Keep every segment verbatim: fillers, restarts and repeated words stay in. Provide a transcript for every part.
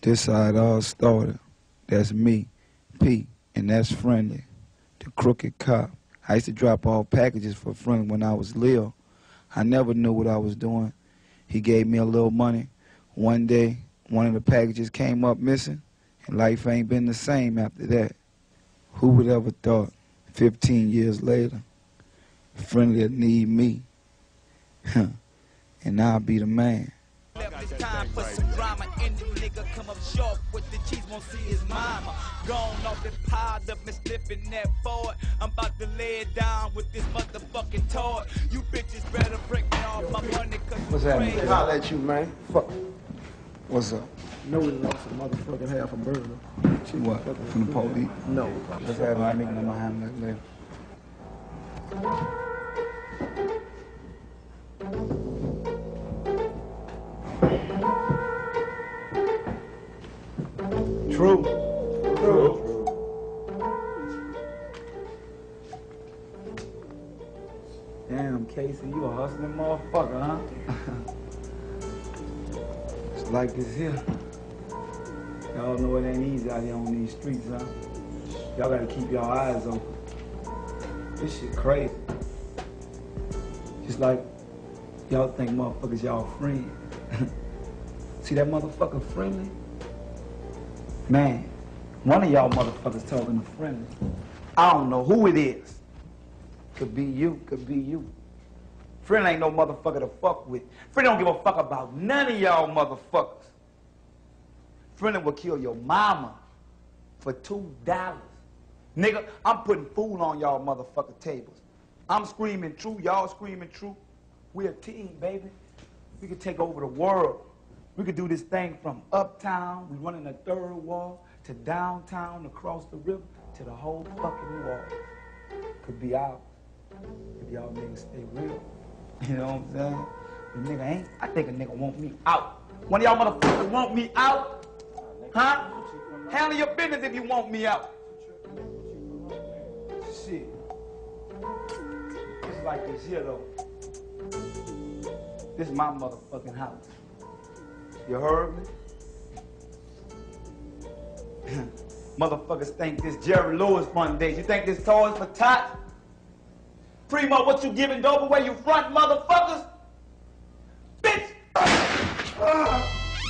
This how it all started. That's me, P, and that's Friendly, the crooked cop. I used to drop off packages for Friendly when I was little. I never knew what I was doing. He gave me a little money. One day, one of the packages came up missing, and life ain't been the same after that. Who would ever thought, fifteen years later, Friendly would need me, and I'll be the man. It's time for some drama, and the nigga come up short with the cheese, won't see his mama. Gone off the piled up and slipping that forward. I'm about to lay it down with this motherfucking toy. You bitches better break me off my money, cause What's happening? Hey, holla at you, man. Fuck. What's up? No, we lost a motherfucking half a burger. She what? From the police? No. What's happening? I'm making them behind that later. True. True. Damn, Casey, you a hustling motherfucker, huh? It's like this here. Y'all know it ain't easy out here on these streets, huh? Y'all gotta keep y'all eyes open. This shit crazy. Just like y'all think motherfuckers y'all friends. See that motherfucker Friendly? Man, one of y'all motherfuckers talking to Friendly. I don't know who it is. Could be you, could be you. Friendly ain't no motherfucker to fuck with. Friendly don't give a fuck about none of y'all motherfuckers. Friendly will kill your mama for two dollars. Nigga, I'm putting food on y'all motherfucker tables. I'm screaming true, y'all screaming true. We're a team, baby. We could take over the world. We could do this thing from uptown, we running the third wall, to downtown, across the river, to the whole fucking wall. Could be ours if y'all niggas stay real. You know what I'm saying? The nigga ain't, I think a nigga want me out. One of y'all motherfuckers want me out? Huh? Handle your business if you want me out. Shit. It's like this here though. This is my motherfucking house. You heard me? Motherfuckers think this Jerry Lewis front days. You think this toys for tots? Primo, what you giving dope away, you front motherfuckers? Bitch! Uh,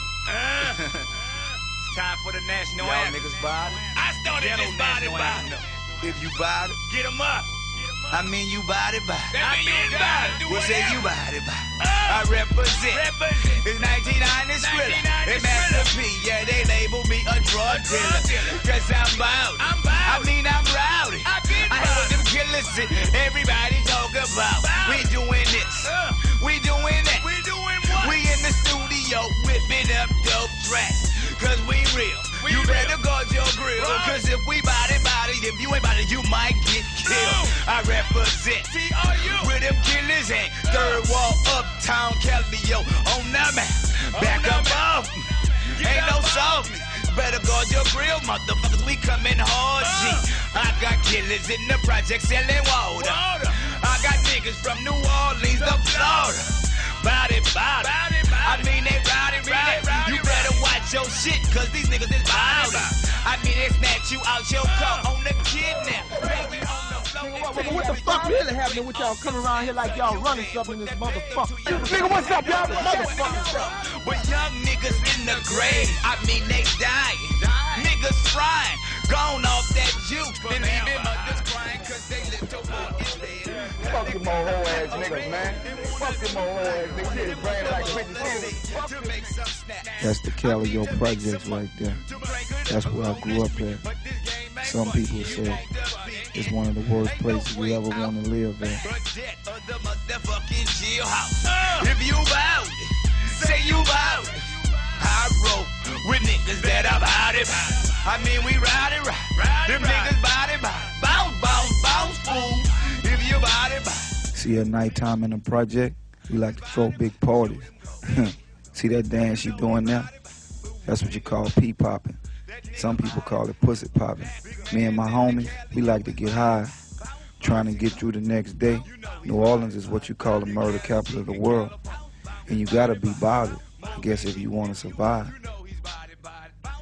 time for the national anthem. Niggas body. I started this body body. If you body, Get 'em up. I mean you body body. I mean body. We'll say you body body. Uh, I represent. represent. It's nineteen ninety Skrilla. nineteen ninety It's Master P. Yeah, they label me a drug dealer. Cause I'm bout. I'm bout. I mean I'm rowdy. I been I hear what them killers say. Everybody talk about. Bout. We doing this. Uh, We doing that. we doing what? We in the studio whipping up dope tracks. Cause we real. We you real. better guard your grill. Right. Cause if we body body, if you ain't body, you might get killed. No. I represent. T R U. Where them killers ain't. Third wall, uptown, Calio, on the map. Back the up map. off me. Get Ain't no up off softness. Better guard your grill, motherfuckers. We coming hard, G. Uh. I got killers in the project selling water. Water. I got niggas from New Orleans to Florida. Body, body. Body, body. I mean they rowdy, mean rowdy. they rowdy, You better watch your shit, cause these niggas is Body, body. body. I mean they snatch you out your Uh. car on the kidnap. Bang you on the floor. What, what, what the fuck really happening with y'all coming around here like y'all running something in this motherfucker? Nigga, what's up, y'all? Motherfucker. But young niggas in the grave, I mean they dying. Niggas frying, gone off that juice. And even mothers crying cause they little boy is dead. Fuck them old hoe ass niggas, man. Fuck them old hoe ass niggas. His brain like bitches. To make some snap. That's the Calio Projects right there. That's where I grew up at. Some people say it's one of the worst places you ever want to live at. Project of the motherfucking jail house. If you bout it, say you bout it. I roll with niggas that are body body. I mean we ride it right. Them niggas body body. Bounce, bounce, bounce, fool. If you body body. See, at nighttime in the project, we like to throw big parties. See that dance you doing now? That's what you call pee popping. Some people call it pussy popping. Me and my homies, we like to get high, trying to get through the next day. New Orleans is what you call the murder capital of the world. And you gotta be bothered, I guess, if you want to survive.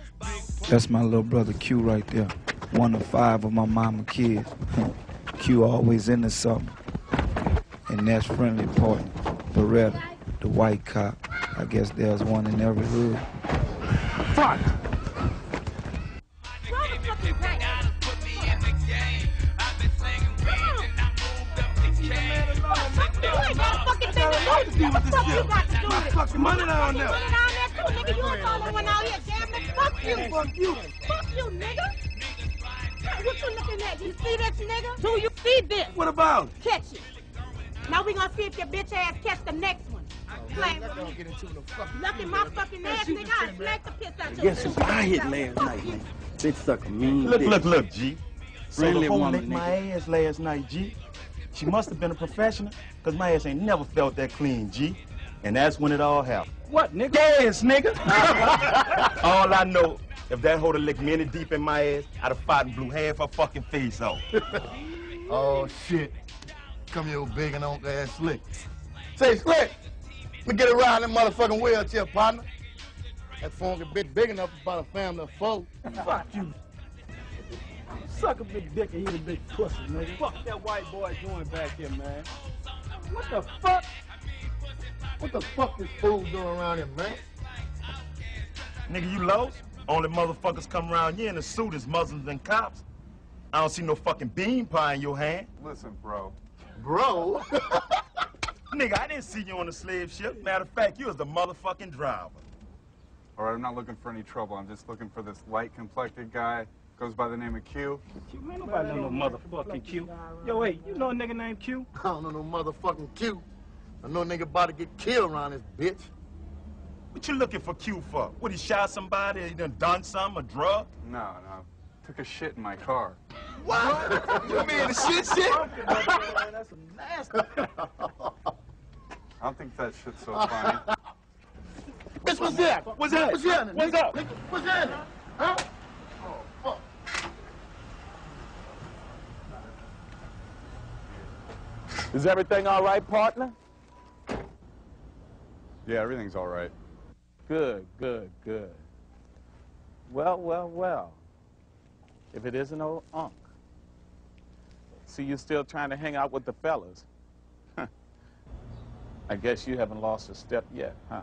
That's my little brother Q right there. One of five of my mama kids. Q always into something. And that's friendly partner, Beretta, the white cop. I guess there's one in every hood. Fuck! Fucking money down there. Nigga, you was the only one out here gambling. Fuck you. Fuck you. Fuck you, nigga. What you looking at? You see this, nigga? Do you see this? What about? Catch it. Now we gonna see if your bitch ass catch the next one. Playing with me. Get into the fucking. Look at my fucking ass, nigga. I smack the piss out your Yes, I hit last night, man. Bitch suck a mean Look, bitch. look, look, G. Friendly so woman, licked my ass last night, G. She must have been a professional, because my ass ain't never felt that clean, G. And that's when it all happened. What, nigga? Yes, nigga. All I know, if that hoe licked me any deep in my ass, I'd have fought and blew half her fucking face off. Oh, shit. Come here, old big and old ass Slick. Say, Slick, let me get around that motherfucking wheelchair, partner. That funky bitch big enough for about a family of four. Fuck you. Suck a big dick and eat a big pussy, nigga. Fuck that white boy doing back here, man. What the fuck? What the fuck this fool doing around here, man? Nigga, you lost? Only motherfuckers come around here in a suit is Muslims and cops. I don't see no fucking bean pie in your hand. Listen, bro. Bro? Nigga, I didn't see you on the slave ship. Matter of fact, you was the motherfucking driver. All right, I'm not looking for any trouble. I'm just looking for this light-complected guy. Goes by the name of Q. Q, man, nobody know no motherfucking Q. Yo, wait, you know a nigga named Q? I don't know no motherfucking Q. I know a nigga about to get killed around this bitch. What you looking for Q for? What, he shot somebody? He done done something, a drug? No, no. Took a shit in my car. What? You mean the shit shit? That's a nasty. I don't think that shit's so funny. Bitch, what's that? What's that? What's that? What's up? What's that? Huh? Oh, fuck. Is everything all right, partner? Yeah, everything's all right. Good, good, good. Well, well, well. If it isn't old Unc. See, you still trying to hang out with the fellas. I guess you haven't lost a step yet, huh?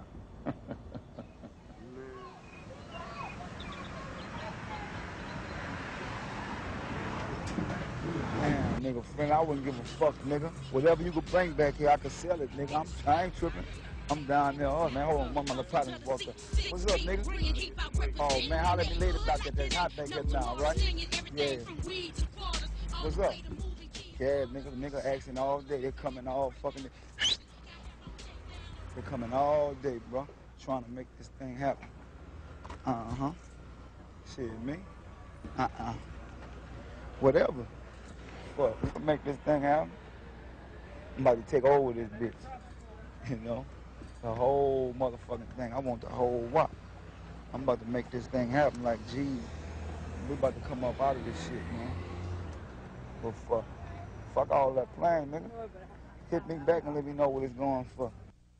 Damn, nigga, friend, I wouldn't give a fuck, nigga. Whatever you could bring back here, I could sell it, nigga. I'm, I ain't tripping. I'm down there. Oh, man, hold on. One of my partners walked up. What's up, nigga? Oh, man, holler at me later about that. That hot back there now, right? Yeah. What's up? Yeah, nigga, nigga asking all day. They're coming all fucking day. They're coming all day, bro. Trying to make this thing happen. Uh-huh. Shit, me? Uh-uh. Whatever. Fuck, we can make this thing happen. I'm about to take over this bitch. You know? The whole motherfucking thing. I want the whole wop. I'm about to make this thing happen like, geez, we about to come up out of this shit, man. But fuck, fuck all that playing, nigga. Hit me back and let me know what it's going for.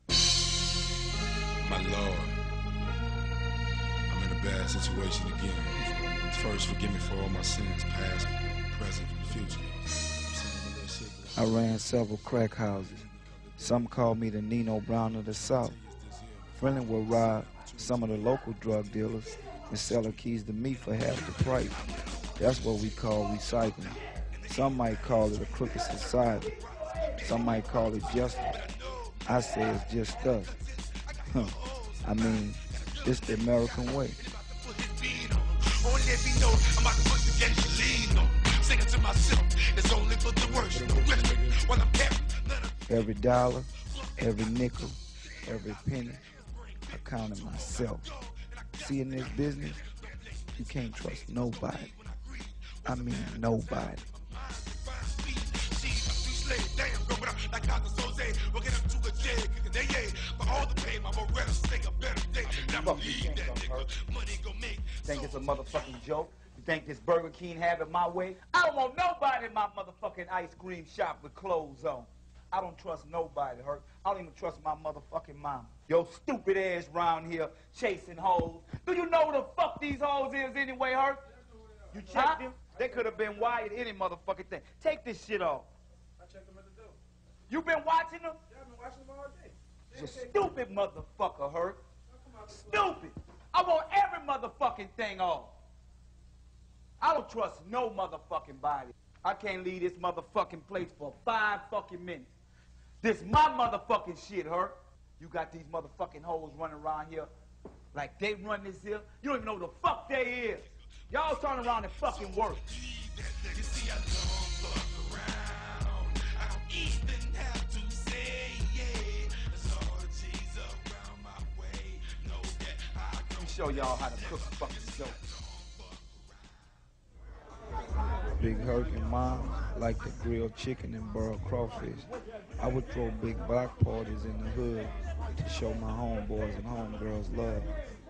My Lord, I'm in a bad situation again. First, forgive me for all my sins, past, present, and future. I ran several crack houses. Some called me the Nino Brown of the South. Friendly would rob some of the local drug dealers and sell the keys to me for half the price. That's what we call recycling. Some might call it a crooked society. Some might call it justice. I say it's just us. Huh. I mean, it's the American way. Every dollar, every nickel, every penny, I counted myself. See, in this business, you can't trust nobody. I mean nobody. Think it's a motherfucking joke? You think this Burger King have it my way? I don't want nobody in my motherfucking ice cream shop with clothes on. I don't trust nobody, Hurt. I don't even trust my motherfucking mama. Yo stupid ass round here chasing hoes. Do you know who the fuck these hoes is anyway, Hurt? You checked huh? them? They could have been wired any motherfucking thing. Take this shit off. I checked them at the door. You been watching them? Yeah, I've been watching them all day. You stupid motherfucker, Hurt. Stupid. I want every motherfucking thing off. I don't trust no motherfucking body. I can't leave this motherfucking place for five fucking minutes. This my motherfucking shit, Hurt. You got these motherfucking hoes running around here like they run this here. You don't even know who the fuck they is. Y'all turn around and fucking work. You see, I don't fuck around. I don't even have to say, yeah. There's all the G's around my way. Know that I Let me show y'all how to cook a fucking dope. Big Herc and Mom like to grill chicken and boil crawfish. I would throw big block parties in the hood to show my homeboys and homegirls love.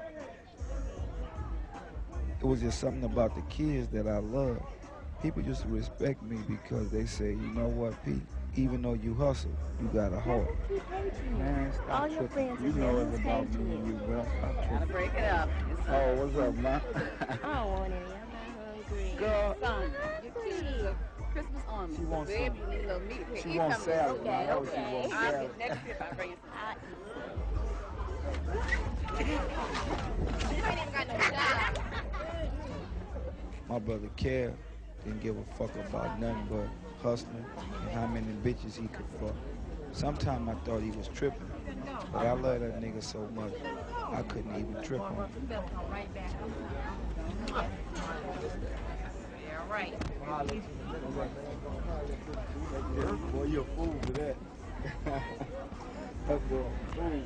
It was just something about the kids that I loved. People used to respect me because they say, you know what, Pete? Even though you hustle, you got a heart. Man, stop All your tripping. friends You know it's about me and you, bro. Stop tripping. Gotta break it up. Oh, what's up, man? I don't want any. I'm not hungry. Girl. Son, your kids. Christmas ornament. She wants Baby, some. you need a little meat. She Eat wants some. salad. Okay, I know okay. she wants I'll salad. get next trip. I'll bring you some. I'll eat. You ain't even got no job. My brother Kev didn't give a fuck about nothing but hustling and how many bitches he could fuck. Sometimes I thought he was tripping, but I love that nigga so much, I couldn't even trip on him. You better come right back. Yeah, right. Boy, you're a fool for that. That boy, fool.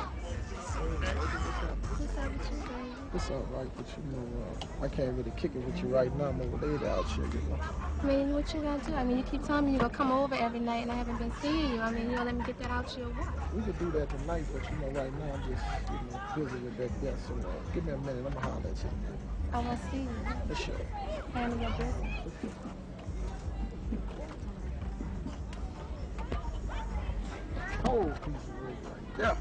It's all right, but you know, uh, I can't really kick it with you right now. I'm over there out here, you know. I mean, what you gonna do? I mean, you keep telling me you're gonna come over every night, and I haven't been seeing you. I mean, you gonna let me get that out your what? We could do that tonight, but you know, right now I'm just, you know, busy with that guest. So uh, give me a minute, I'm gonna holler at you. I wanna see you. For sure. Handle your business. Whole piece of work right there.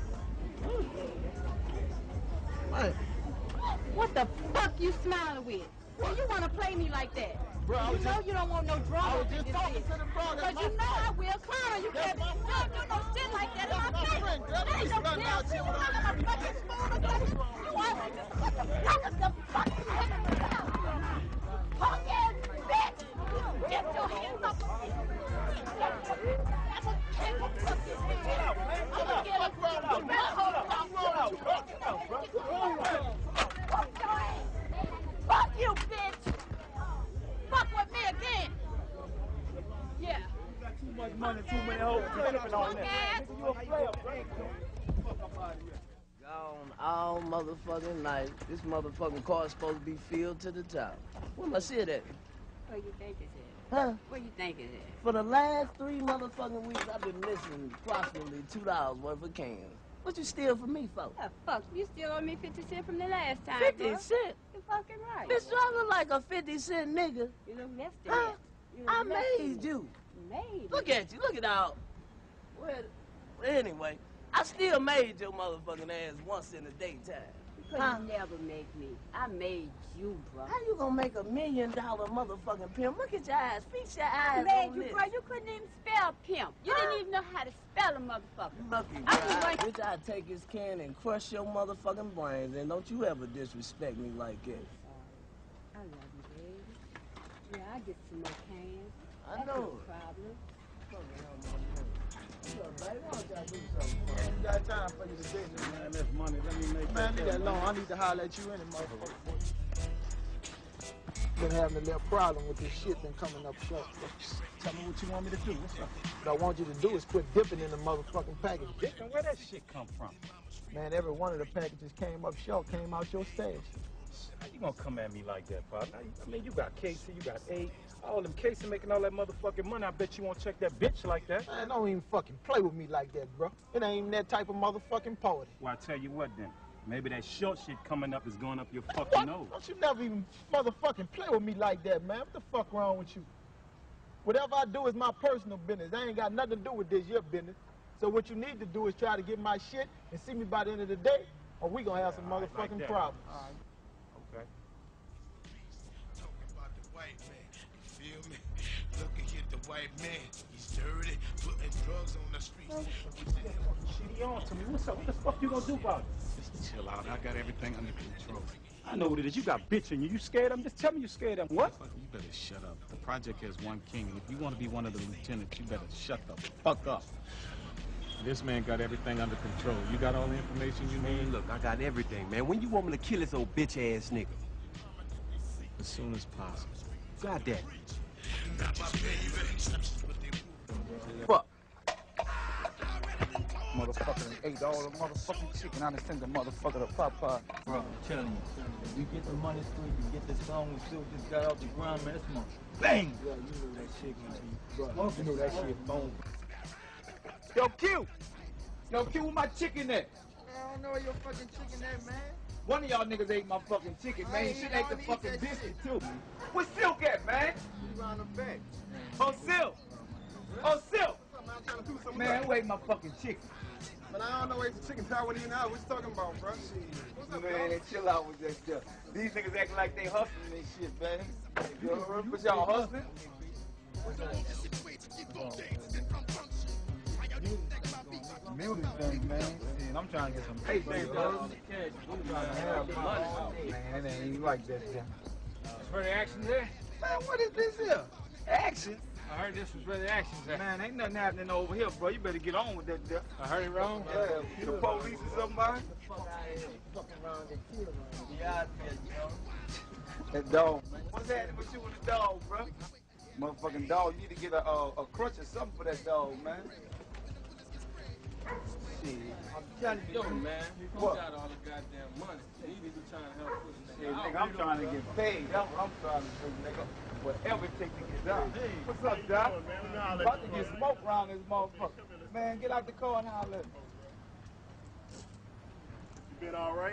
Man. What the fuck you smiling with? Well, you want to play me like that? Bro, I you was know just- you don't want no drama. I was just in this talking bitch. to them brothers. Cause you know I will, Connor. You can't my no, do no shit like that in my That's my face. friend, girl. That ain't Please no run damn out shit. here I'm with all a these fucking spoon of that. You want me to what the fuck is the fuck you having me down? Punk ass bitch! Get your hands up! I'm gonna kick the fucking shit out. I'm gonna get a you better hold on. Fuck your ass! Fuck you, bitch! Fuck with me again! Yeah. You got too much money, too many hoes. You tripping on that. Nigga, you a player, bro. Fuck up out of here. Gone all motherfucking night. This motherfucking car's supposed to be filled to the top. Where my shit at? Where you think it's at? Huh? Where you think it's at? For the last three motherfucking weeks, I've been missing approximately two dollars worth of cans. What you steal from me for? Oh, fuck, you still owe me fifty cents from the last time, fifty bro. cent? You fucking right. Bitch, do I look like a fifty cent nigga? You look less than Huh? that. You look I less than made that. you. You made Look me. at you. Look at all. Well, anyway, I still made your motherfucking ass once in the daytime. You Huh? could never make me. I made you, bro. How you gonna make a million dollar motherfucking pimp? Look at your eyes. Fix your I eyes made on you, this. bro. You couldn't even spell pimp. You Huh? didn't even know how to spell a motherfucker. Lucky I guy. was like- Bitch, I take his can and crush your motherfucking brains, and don't you ever disrespect me like that. I love you, baby. Yeah, I get some more cans. I That's know no it. problem. Look, baby, why don't y'all do something for I me? ain't got time for you today, man. That's money. Let me make Man, leave that alone. I need to holler at you any motherfucker. Been having a little problem with this shit been coming up short. Tell me what you want me to do. What's up? What I want you to do is quit dipping in the motherfucking package. Dipping? Where that shit come from? Man, every one of the packages came up short, came out your stash. How you gonna come at me like that, partner? I mean, you got Casey, you got A, all them Casey making all that motherfucking money. I bet you won't check that bitch like that. Man, don't even fucking play with me like that, bro. It ain't even that type of motherfucking party. Well, I tell you what then. Maybe that short shit coming up is going up your fucking What? nose. Don't you never even motherfucking play with me like that, man. What the fuck wrong with you? Whatever I do is my personal business. I ain't got nothing to do with this, your business. So what you need to do is try to get my shit and see me by the end of the day, or we gonna have some All right, motherfucking like that. problems. All right. Okay. Talking about the white man, you feel me? Looking at the white man, he's dirty, putting drugs on the streets. Shit, on to me. What's up? What the fuck you gonna do about it? Just chill out. I got everything under control. I know what it is. You got bitch in you. You scared of him? Just tell me you scared of him. What? You better shut up. The project has one king, and if you want to be one of the lieutenants, you better shut the fuck up. This man got everything under control. You got all the information you need? Man, look, I got everything, man. When you want me to kill this old bitch-ass nigga? As soon as possible. God damn it. Fuck. Motherfucker ate all the motherfucking chicken. I done sent the motherfucker to Papa. Bro, I'm telling you, you get the money straight, you get the song we still just got off the ground, man. That's my bang. Yeah, you know that shit, man. You know that shit, boom. Yo, Q! Yo, Q, where my chicken at? I don't know where your fucking chicken at, man. One of y'all niggas ate my fucking chicken, I man. You ain't- should I ate the don't eat fucking that biscuit, shit. too. Where's Silk at, man? You round the back. Oh, Silk! Oh, Silk! I'm trying to do something. Man, who ate my fucking chicken? But I don't know where the chicken tower wasn't even out. What you talking about, bro? What's up, Man, dog? chill out with that stuff. These niggas acting like they hustling and shit, man. You know, but y'all hustling? Music thing, man. Shit, I'm trying to get some paper, dog. I'm trying to have my man, it ain't like that, yeah. Where the action there? Man, what is this here? Action? I heard this was where the action's at. Man, ain't nothing happening over here, bro. You better get on with that, there. I heard it wrong? Yeah, the police or somebody? That dog, man. What's happening with you and the dog, bro? Motherfucking dog, you need to get a, a, a crutch or something for that dog, man. Shit, I'm telling you. Yo, man, you What? got all the goddamn money. You need to be trying to help push Shit, this nigga, I'm trying to get paid. That's what I'm trying to do, nigga. Whatever it takes to get done. What's up, Doc? About to get smoked around this motherfucker. Man, get out the car and holler at me. You been all right?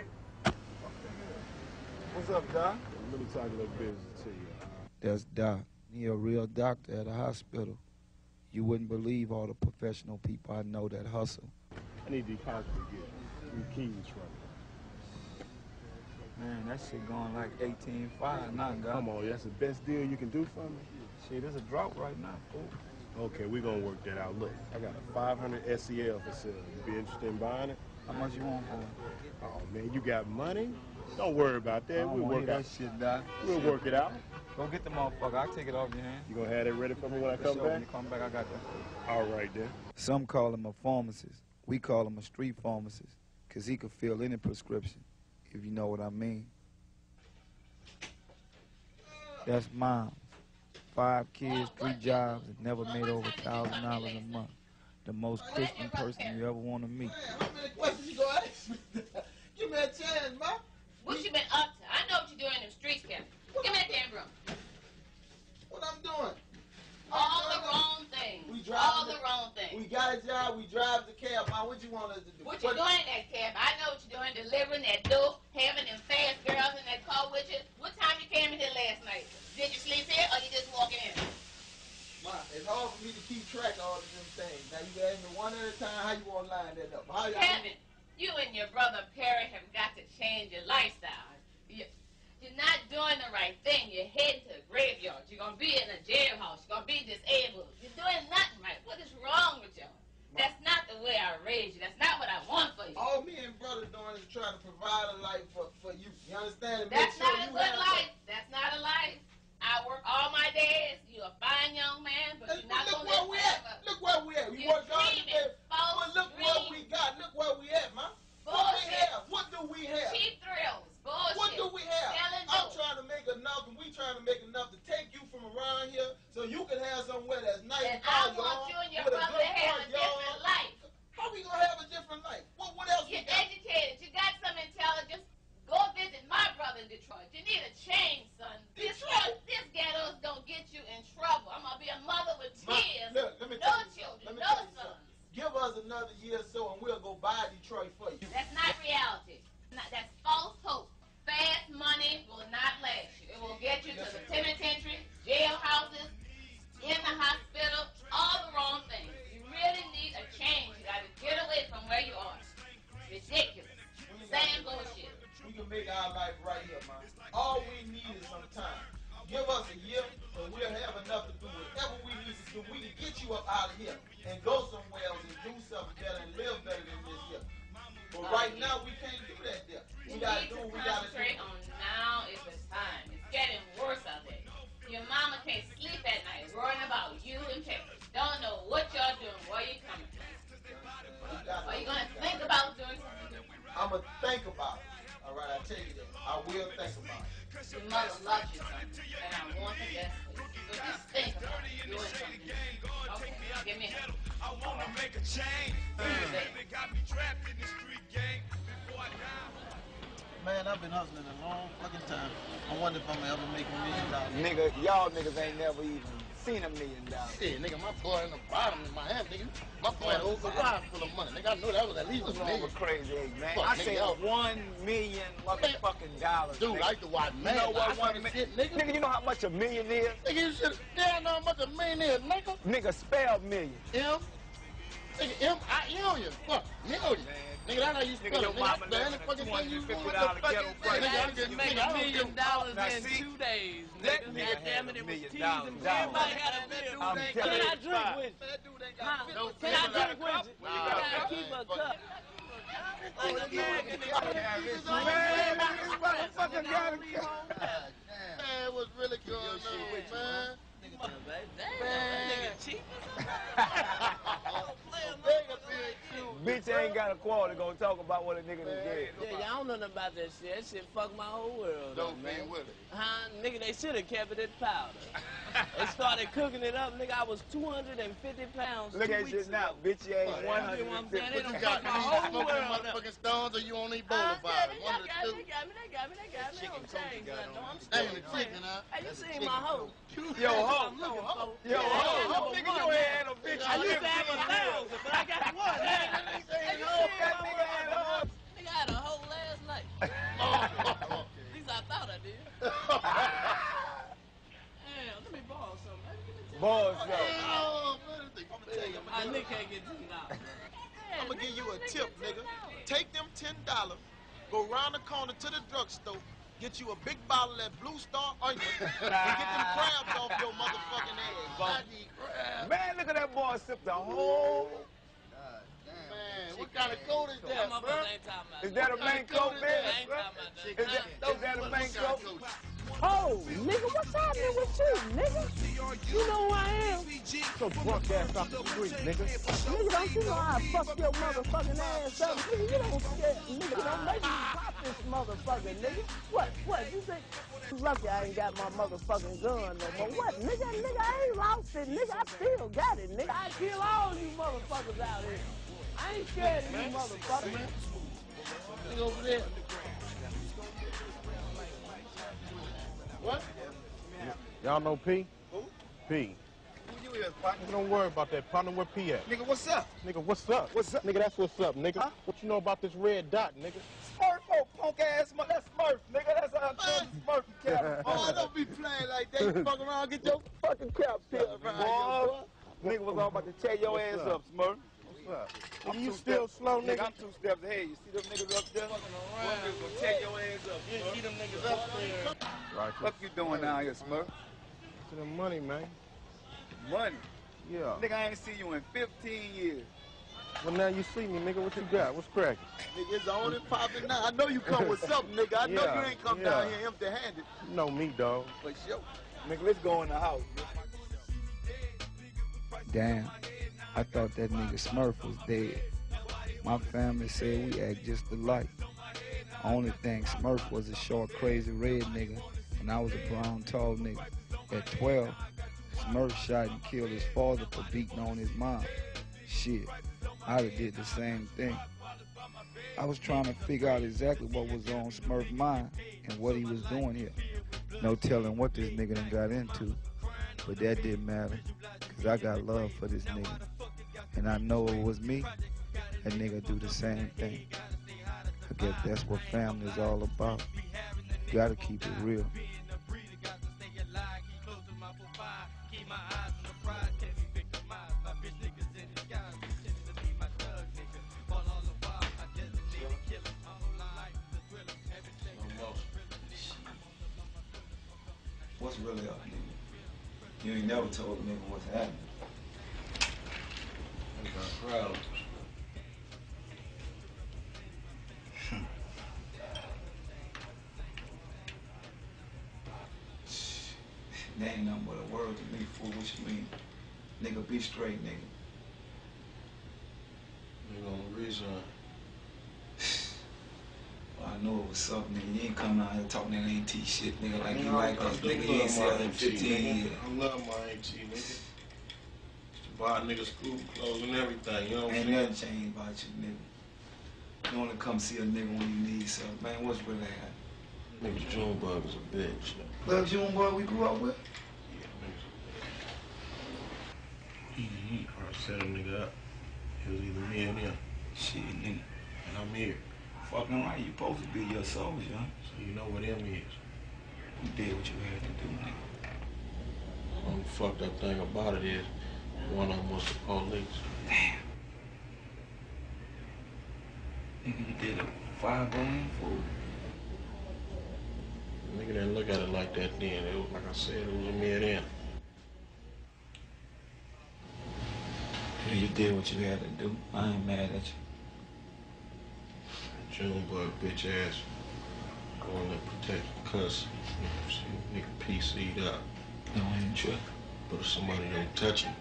What's up, Doc? Let me talk a little business to you. That's Doc. He a real doctor at a hospital. You wouldn't believe all the professional people I know that hustle. I need to possibly get three keys from you. Man, that shit going like eighteen five now, Doc. Come on, that's the best deal you can do for me? Shit, there's a drought right now, fool. Okay, we're gonna work that out. Look, I got a five hundred S E L for sale. You be interested in buying it? How much you want for it? Oh man, you got money? Don't worry about I that. don't We'll wanna work hear out. that shit, Doc. We'll work it out. Go get the motherfucker. I'll take it off your hand. You gonna have that ready for me when I For come sure, back? When you come back, I got that. All right then. Some call him a pharmacist. We call him a street pharmacist, because he could fill any prescription, if you know what I mean. That's mom. Five kids, three jobs, and never made over a thousand dollars a month. The most Christian person you ever want to meet. How many questions you gonna ask me? Give me a chance, ma. What you been up to? I know what you're doing in them streets, Captain. Give me that damn broom. What I'm doing? All the wrong things. We drive All the- the wrong things. We got a job, we drive the cab. Ma, what you want us to do? What you doing in that cab? I know what you're doing, delivering that dope, having them fast girls in that car with you. What time you came in here last night? Did you sleep here or you just walking in? Ma, it's hard for me to keep track of all of them things. Now you ask me one at a time, how you want to line that up? How y'all Kevin, you and your brother Perry have got to change your lifestyle. You, you're not doing the right thing. You're heading to the graveyard. You're going to be in a jailhouse. You're going to be disabled. You're doing nothing right. What is wrong with you? That's not the way I raised you. That's not what I want for you. All me and brother doing is trying to provide a life for, for you. You understand? And That's make sure not a you good have life. That's not a life. I work all my days. You're a fine young man, but you're not Look going where to we live at. Look where we at. We You're work hard dreaming, today. false But look what we got. Look where we at, man. What we Bullshit. have? What do we have? Cheap thrills. Bullshit. What do we have? Selling I'm dope. trying to make enough, and we trying to make enough to take you from around here so you can have somewhere that's nice And and I call want your you own, and your with a brother good to have a front yard. different life. How we gonna have a different life? What, what else You're we got? educated. You got some intelligence. Go visit my brother in Detroit. You need a change, son. This, Detroit? this ghetto's gonna get you in trouble. I'm gonna be a mother with Ma, tears. look, let me no tell you something. children, Let me no tell you sons. something. Give us another year or so, and we'll go buy Detroit for you. That's not reality. Not, that's false hope. Fast money will not last you. It will get you to the penitentiary, jailhouses, in the hospital, all the wrong things. You really need a change. You gotta our life right here, man. All we need is some time. Give us a year, and we'll have enough to do whatever we need to do. We can get you up out of here and go somewhere else and do something better and live better than this here. But right now, we can't do that there. We You gotta need do to what we gotta do. concentrate on now is the time. It's getting worse out there. Your mama can't sleep at night worrying about you and Pepper. Don't know what y'all doing, where you coming from. Are you gonna think about doing something? I'ma think about it. All right, I tell you that. I will think about it. Your mother loves you something, and I want the best for you. So just think about doing something. Okay, give me that. I wanna make a change. They got me trapped in the street gang before I die. Man, I've been hustling a long fucking time. I wonder if I'm gonna ever make a million dollars. Nigga, y'all niggas ain't never even seen a million dollars. Shit, nigga, my boy in the bottom in my hand, nigga. My boy had a whole garage full of money. Nigga, I knew that was at least a What's wrong million. with crazy eight, man? Fuck, I nigga, said y'all- one million motherfucking dollars. Dude, nigga. I used to watch You man. know what I one saw million? shit, nigga. Nigga, you know how much a million is? Nigga, you should damn know how much a million is, nigga. Nigga, spell million. M. Nigga, M I L you. Fuck, million. Nigga, that's how you spell Nigga, it. your Nigga, mama that's the only living fucking a thing you do. two hundred fifty What dollar the fuck ghetto is price. that? Nigga, I To just make nigga, a I don't million give- dollars Now, in see, two days, that nigga. nigga God damn had it, a it was million teasing. dollars. Everybody had a million. I'm Can telling I you. drink with you? That dude ain't Huh? got fifty. Can I drink with you? Nah, Can I nah, keep nah, a fuck cup? Like a American Express. Man, this motherfucker got a Man, what's really going on, man? Damn, nigga cheap Bitch ain't got a quarter gonna talk about what a nigga done did. Yeah, y'all don't know nothing about that shit. That shit fucked my whole world Don't up, man. be with it. Huh? Nigga, they should have kept it at powder. They started cooking it up, nigga. I was two hundred fifty pounds Look two at weeks you now, ago. bitch. You ain't Fuck, one you hundred know what I'm saying? They fifty. done You got fucked my you whole smoking world up. motherfucking stones or you on these Uh, bowling yeah, bars? they One of got, the got, two. they got me, they got me, they got me. They don't change nothing. No, I'm Ain't still the playing. chicken, huh? Hey, you That's the seen chicken my hoe? Yo, That's what ho. I'm looking for. Yo, Yeah, I ho. got number Nigga, one you ain't now. had no bitch. I used to have a thousand, but I got one. Hey, you seen That my nigga had a hoe? hoe. Nigga, I had a hoe last night. At least I thought I did. Damn, let me borrow something. Baby. Give me ten Borrow dollars. something. Oh, man, this I'm gonna tell you, I Nick can't get ten dollars. I'm gonna give you a tip, nigga. Take them ten dollars, go round the corner to the drugstore, get you a big bottle of that Blue Star ointment, and get them crabs off your motherfucking ass. I need crab. Man, look at that boy sip the whole. Man, what kind of coat is that, My bro? mother ain't talking about Is that. that a main coat, I man? ain't talking about that. Is that, is that a main coat? Oh, nigga, what's happening with you, nigga? You know who I am? So drunk ass off the street, nigga. Nigga, don't you know I fuck your motherfucking ass up? Nigga, you don't scare, nigga, don't make me pop this motherfucker, nigga. What, what, you think? You lucky I ain't got my motherfucking gun no more. What, nigga, nigga, I ain't lost it, nigga, I still got it, nigga. I kill all you motherfuckers out here. I ain't scared of you motherfuckers. Nigga over there. What? Y'all know P? Who? P. Who you is, partner? Nigga, don't worry about that, partner. Where P at? Nigga, what's up? Nigga, what's up? What's up? Nigga, that's what's up, nigga. Huh? What you know about this red dot, nigga? Smurf, oh, punk ass, mother. That's Smurf, nigga. That's our cousin Smurf in California. Boy, don't be playing like that. You fuck around, get your fucking cap peeled around here, boy. Nigga was all about to tear your What's ass up? up, Smurf. What's up? I'm Nigga, you two still steps- slow, Nigga, nigga? I'm two steps ahead. You see them niggas up there? One nigga's gonna tear your ass up, You Smurf. see them niggas up there. Right. What you doing down here, Smurf? To the money, man. Money. Yeah. Nigga, I ain't seen you in fifteen years. Well, now you see me, nigga. What you got? What's cracking? Nigga, it's on and popping now. I know you come with something, nigga. I know Yeah, you ain't come yeah. down here empty-handed. You know me, dog. For sure. Nigga, let's go in the house. Damn, I thought that nigga Smurf was dead. My family said we act just alike. Only thing, Smurf was a short, crazy red nigga, and I was a brown, tall nigga. At twelve, Smurf shot and killed his father for beating on his mom. Shit, I'd have did the same thing. I was trying to figure out exactly what was on Smurf's mind and what he was doing here. No telling what this nigga done got into, but that didn't matter, cause I got love for this nigga. And I know it was me, that nigga do the same thing. I guess that's what family is all about. You gotta keep it real. What's really up, nigga? You ain't never told a nigga what's happening. I got proud. That ain't nothing but a word to me, fool. What you mean? Nigga, be straight, nigga. Nigga on the reason. Well, I knew it was something, nigga. You ain't coming out here talking that ain't T shit, nigga, like you I, like I us, do nigga. You love ain't seen my us in auntie, fifteen nigga. years. I love my auntie, nigga. Used to buy niggas school clothes and everything, you know what I'm Ain't saying? nothing changed about you, nigga. You only come see a nigga when you need something. Man, what's really happening? Nigga, Junebug is a bitch. Little Junebug we grew up with? Yeah, niggas. Mm-hmm. I set a nigga up. It was either me or him. Shit, nigga. And I'm here. Fucking right, you supposed to be your soldier, huh? So you know what him is. You did what you had to do, nigga. The only fucked up thing about it is one of them was the police. Damn. Nigga, you did a five grand fool. Nigga didn't look at it like that then. It was like I said, it was a me and him. You did what you had to do. I ain't mad at you. Junebug bitch ass going to protect the cuss. See, nigga P C'd up. No, I ain't tripping. But if somebody don't touch him,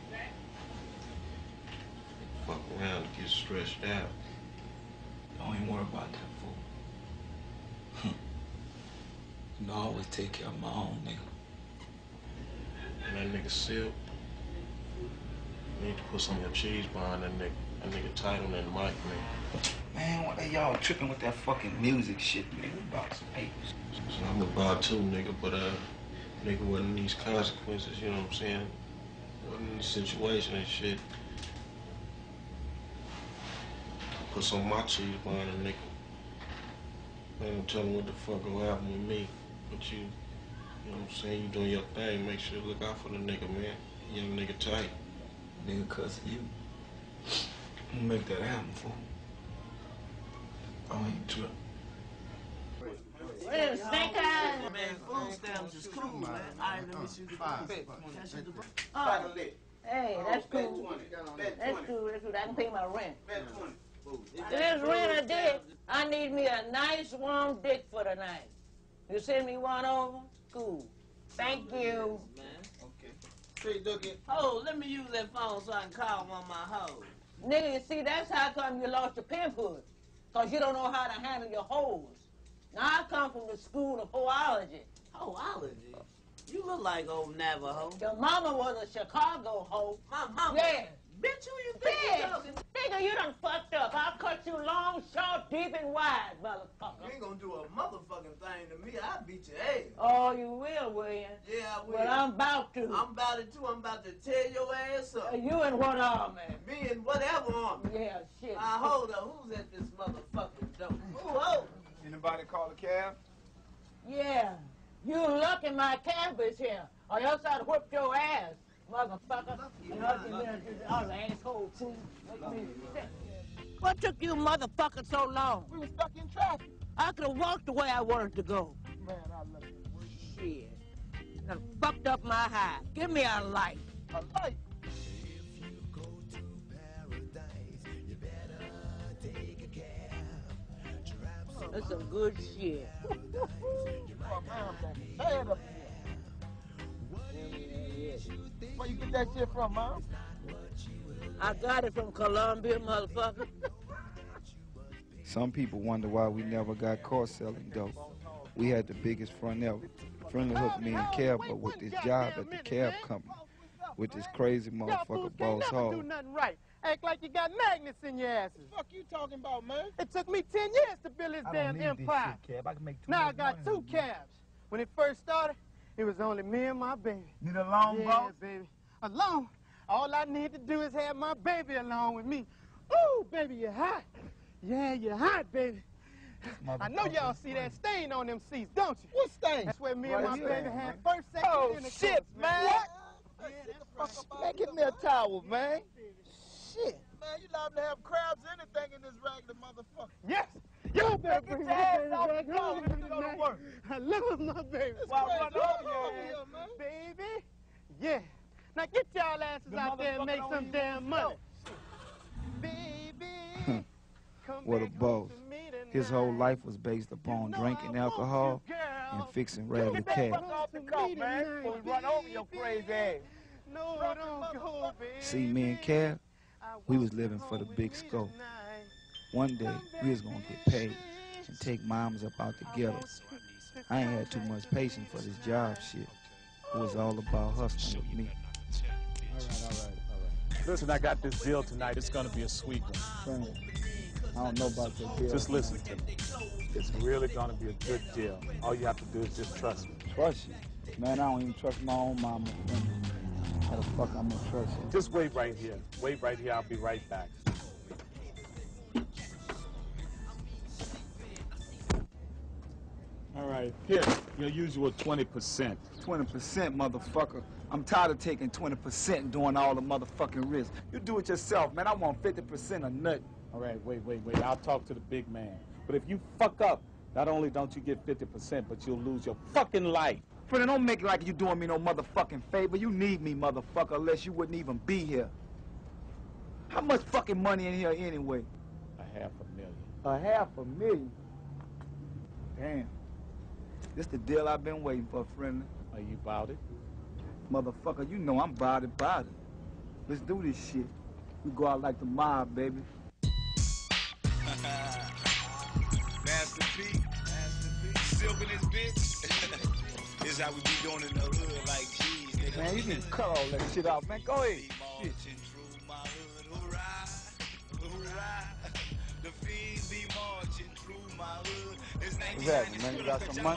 fuck around and get stretched out. Don't even worry about that, fool. You know, I always take care of my own, nigga. And that nigga Silk, you need to put some of your cheese behind that nigga. That nigga tight on that mic, man. Man, what are y'all tripping with that fucking music shit, man? We about some papers. So I'm about to, nigga, but uh, nigga wasn't in these consequences, you know what I'm saying? Wasn't in the situation and shit. Put some of my cheese behind a nigga. I ain't gonna tell him what the fuck gonna happen with me. But you, you know what I'm saying? You doing your thing. Make sure you look out for the nigga, man. Young nigga tight. Nigga cussing you. I'm gonna make that happen, fool. I ain't tripping. Well, snake eyes. Man, food stamps is cool, man. All right, let me shoot the Five. Can I shoot the Oh, hey, that's cool. That's cool, that's cool. I can pay my rent. This rent a dick, I need me a nice warm dick for the night. You send me one over? Cool. Thank you. Okay. Say, Dougie. Oh, let me use that phone so I can call one of my hoes. Nigga, you see, that's how come you lost your pimphood. Because you don't know how to handle your hoes. Now, I come from the school of hoology. Hoology? You look like old Navajo. Your mama was a Chicago hoe. My mama? Yeah. Bitch, who you think you talking? Nigga, you done fucked up. I'll cut you long, short, deep, and wide, motherfucker. You ain't gonna do a motherfucking thing to me. I'll beat your ass. Oh, you will, will you? Yeah, I will. Well, I'm about to. I'm about it too. I'm about to tear your ass up. Uh, you in what arm, man? Me and whatever arm. Yeah, shit. Uh, hold up. Who's at this motherfucking door? Who, oh? Anybody call a cab? Yeah. You lucky my cab is here, or else I'd whip your ass, motherfucker. You know, you oh, asshole, fool. Make me sick. What took you motherfucker so long? We were stuck in traffic. I could have walked the way I wanted to go. Man, I love you. Shit. Done fucked up my high. Give me a light. A light? That's some good shit. Oh, man, I'm bad up here. Where you get that shit from, Mom? I got it from Colombia, motherfucker. Some people wonder why we never got caught selling dope. We had the biggest front ever. Friendly hooked me and Cab up with this job at the cab company with this crazy motherfucker Boss Y'all Hall. do nothing right. Act like you got magnets in your asses. What the fuck you talking about, man? It took me ten years to build this I damn don't need this empire. shit, Cab. I can make too Now I much got money two with this. cabs. When it first started, it was only me and my baby. Need a long yeah, boss? baby. Alone. All I need to do is have my baby along with me. Ooh, baby, you're hot. Yeah, you're hot, baby. I know y'all see that stain on them seats, don't you? What stain? That's where me and Right my here, baby man. had first, second, Oh, intercourse, shit, man. What? Man, give me a towel, man. shit. Man, you liable to have crabs, anything in this raggedy motherfucker. Yes. Yo, better bring your ass back home with me tonight. I love my baby. Well, I run over your ass, man. baby. Yeah. Now get y'all asses The out there and make motherfucker some don't damn even money. Baby. What a boss. His whole life was based upon drinking alcohol and fixing raggedy Get cat. off the coat, man, before we run over your crazy ass. No, don't go, baby. See, me and Cal, we was living for the big scope. One day, we was gonna get paid and take moms up out the ghetto. I ain't had too much patience for this job shit. It was all about hustling with me. All right, all right, all right. Listen, I got this deal tonight. It's gonna be a sweet one. Friend, I don't know about your deal. Just listen to me. It's really gonna be a good deal. All you have to do is just trust me. Trust you? Man, I don't even trust my own mama. Friend. How the fuck I'm gonna trust you? Just wait right here. Wait right here. I'll be right back. All right, here, your usual twenty percent. twenty percent, motherfucker. I'm tired of taking twenty percent and doing all the motherfucking risk. You do it yourself, man. I want fifty percent or nothing. All right, wait, wait, wait. I'll talk to the big man. But if you fuck up, not only don't you get fifty percent, but you'll lose your fucking life. Friend, don't make it like you doing me no motherfucking favor. You need me, motherfucker, unless you wouldn't even be here. How much fucking money in here anyway? A half a million. A half a million? Damn. This the deal I've been waiting for, friendly. Are you about it? Motherfucker, you know I'm about it, about it. Let's do this shit. We go out like the mob, baby. Master P, Silk in this bitch. This is how we be doing in the hood, like G's, nigga. Man, you need to cut all that shit out, man. Go ahead. Shit. The fiends be marching through my hood. It's What's happening, man? You got some money?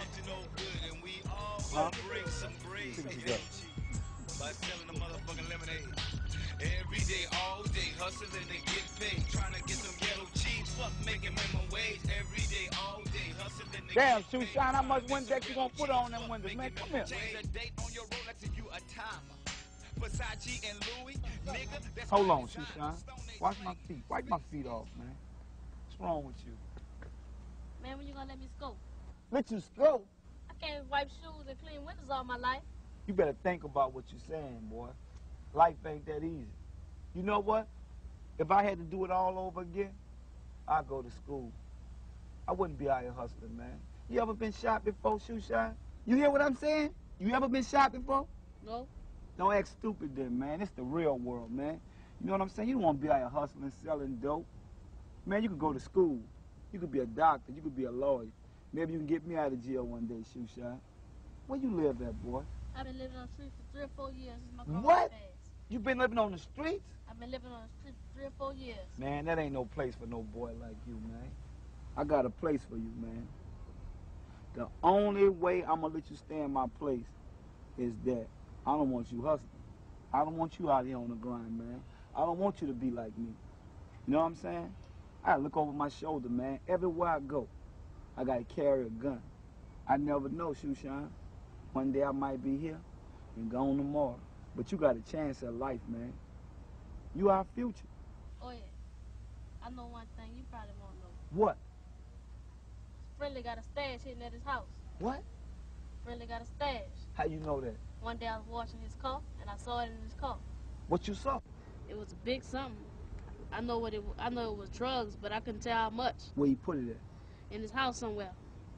Huh? Break some braids. What you got? By selling the motherfucking lemonade. Every day, all day, hustling to get paid. Trying to get some ghetto cheese. Fuck making minimum wage. Every day, all day, hustling to Damn, Shoe Shine, how much Windex you gonna put on them windows, man? Come here. change the date on your Rolex and you a timer. Versace and Louis, nigga, that's Hold on, Shoe Shine. Wash my feet. Wipe my feet off, man. What's wrong with you? Man, when you gonna let me scope? Let you scope? I can't wipe shoes and clean windows all my life. You better think about what you're saying, boy. Life ain't that easy. You know what? If I had to do it all over again, I'd go to school. I wouldn't be out here hustling, man. You ever been shot before, Shoe Shine? You hear what I'm saying? You ever been shot before? No. Don't act stupid then, man. It's the real world, man. You know what I'm saying? You don't want to be out here hustling, selling dope. Man, you could go to school. You could be a doctor. You could be a lawyer. Maybe you can get me out of jail one day, Shoe Shine. Where you live at, boy? I've been living on the street for three or four years since my car What? passed. You been living on the streets? I've been living on the street for three or four years. Man, that ain't no place for no boy like you, man. I got a place for you, man. The only way I'm gonna let you stay in my place is that I don't want you hustling. I don't want you out here on the grind, man. I don't want you to be like me. You know what I'm saying? I gotta look over my shoulder, man. Everywhere I go, I gotta carry a gun. I never know, Shoe Shine. One day I might be here and gone tomorrow. But you got a chance at life, man. You our future. Oh, yeah. I know one thing you probably won't know. What? Friendly got a stash hidden at his house. What? Friendly got a stash. How you know that? One day I was washing his car, and I saw it in his car. What you saw? It was a big something. I know what it. I know it was drugs, but I couldn't tell how much. Where you put it at? In his house somewhere.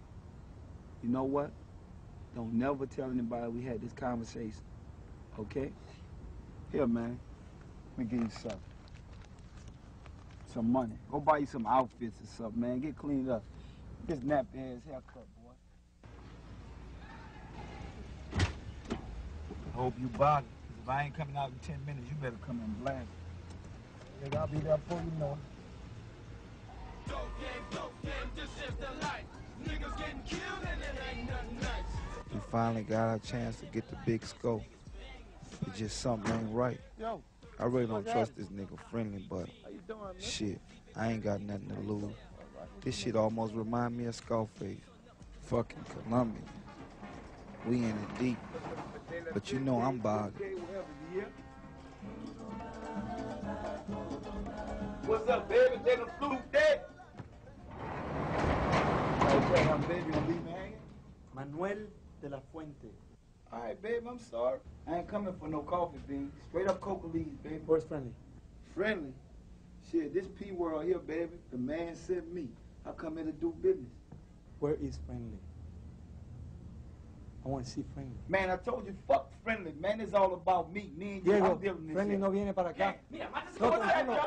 You know what? Don't never tell anybody we had this conversation. Okay? Here, man. Let me give you something. Some money. Go buy you some outfits or something, man. Get cleaned up. This nappy ass haircut, boy. I hope you bought it. Cause if I ain't coming out in ten minutes, you better come and blast it. Nigga, I'll be there before you know it. Dope game, dope game, this is the life. Niggas getting killed and it ain't nothing nice. We finally got our chance to get the big scope. It's just something ain't right. Yo. I really don't trust this nigga Friendly, but How you doing, man? shit, I ain't got nothing to lose. This shit almost remind me of Scarface. Fucking Colombian. We in it deep. But you know I'm bothered. What's up, baby? They the flute dead. Okay, I'm baby gonna leave me hanging. Manuel de la Fuente. All right, babe, I'm sorry. I ain't coming for no coffee beans. Straight up coca leaves, baby. Where's Friendly? Friendly? Shit, this P world here, baby, the man sent me. I come here to do business. Where is Friendly? I want to see Friendly. Man, I told you, fuck Friendly. Man, it's all about me. Me and you, Diego, I'm dealing this Friendly shit. no viene para acá. Mira, No, tranquilo.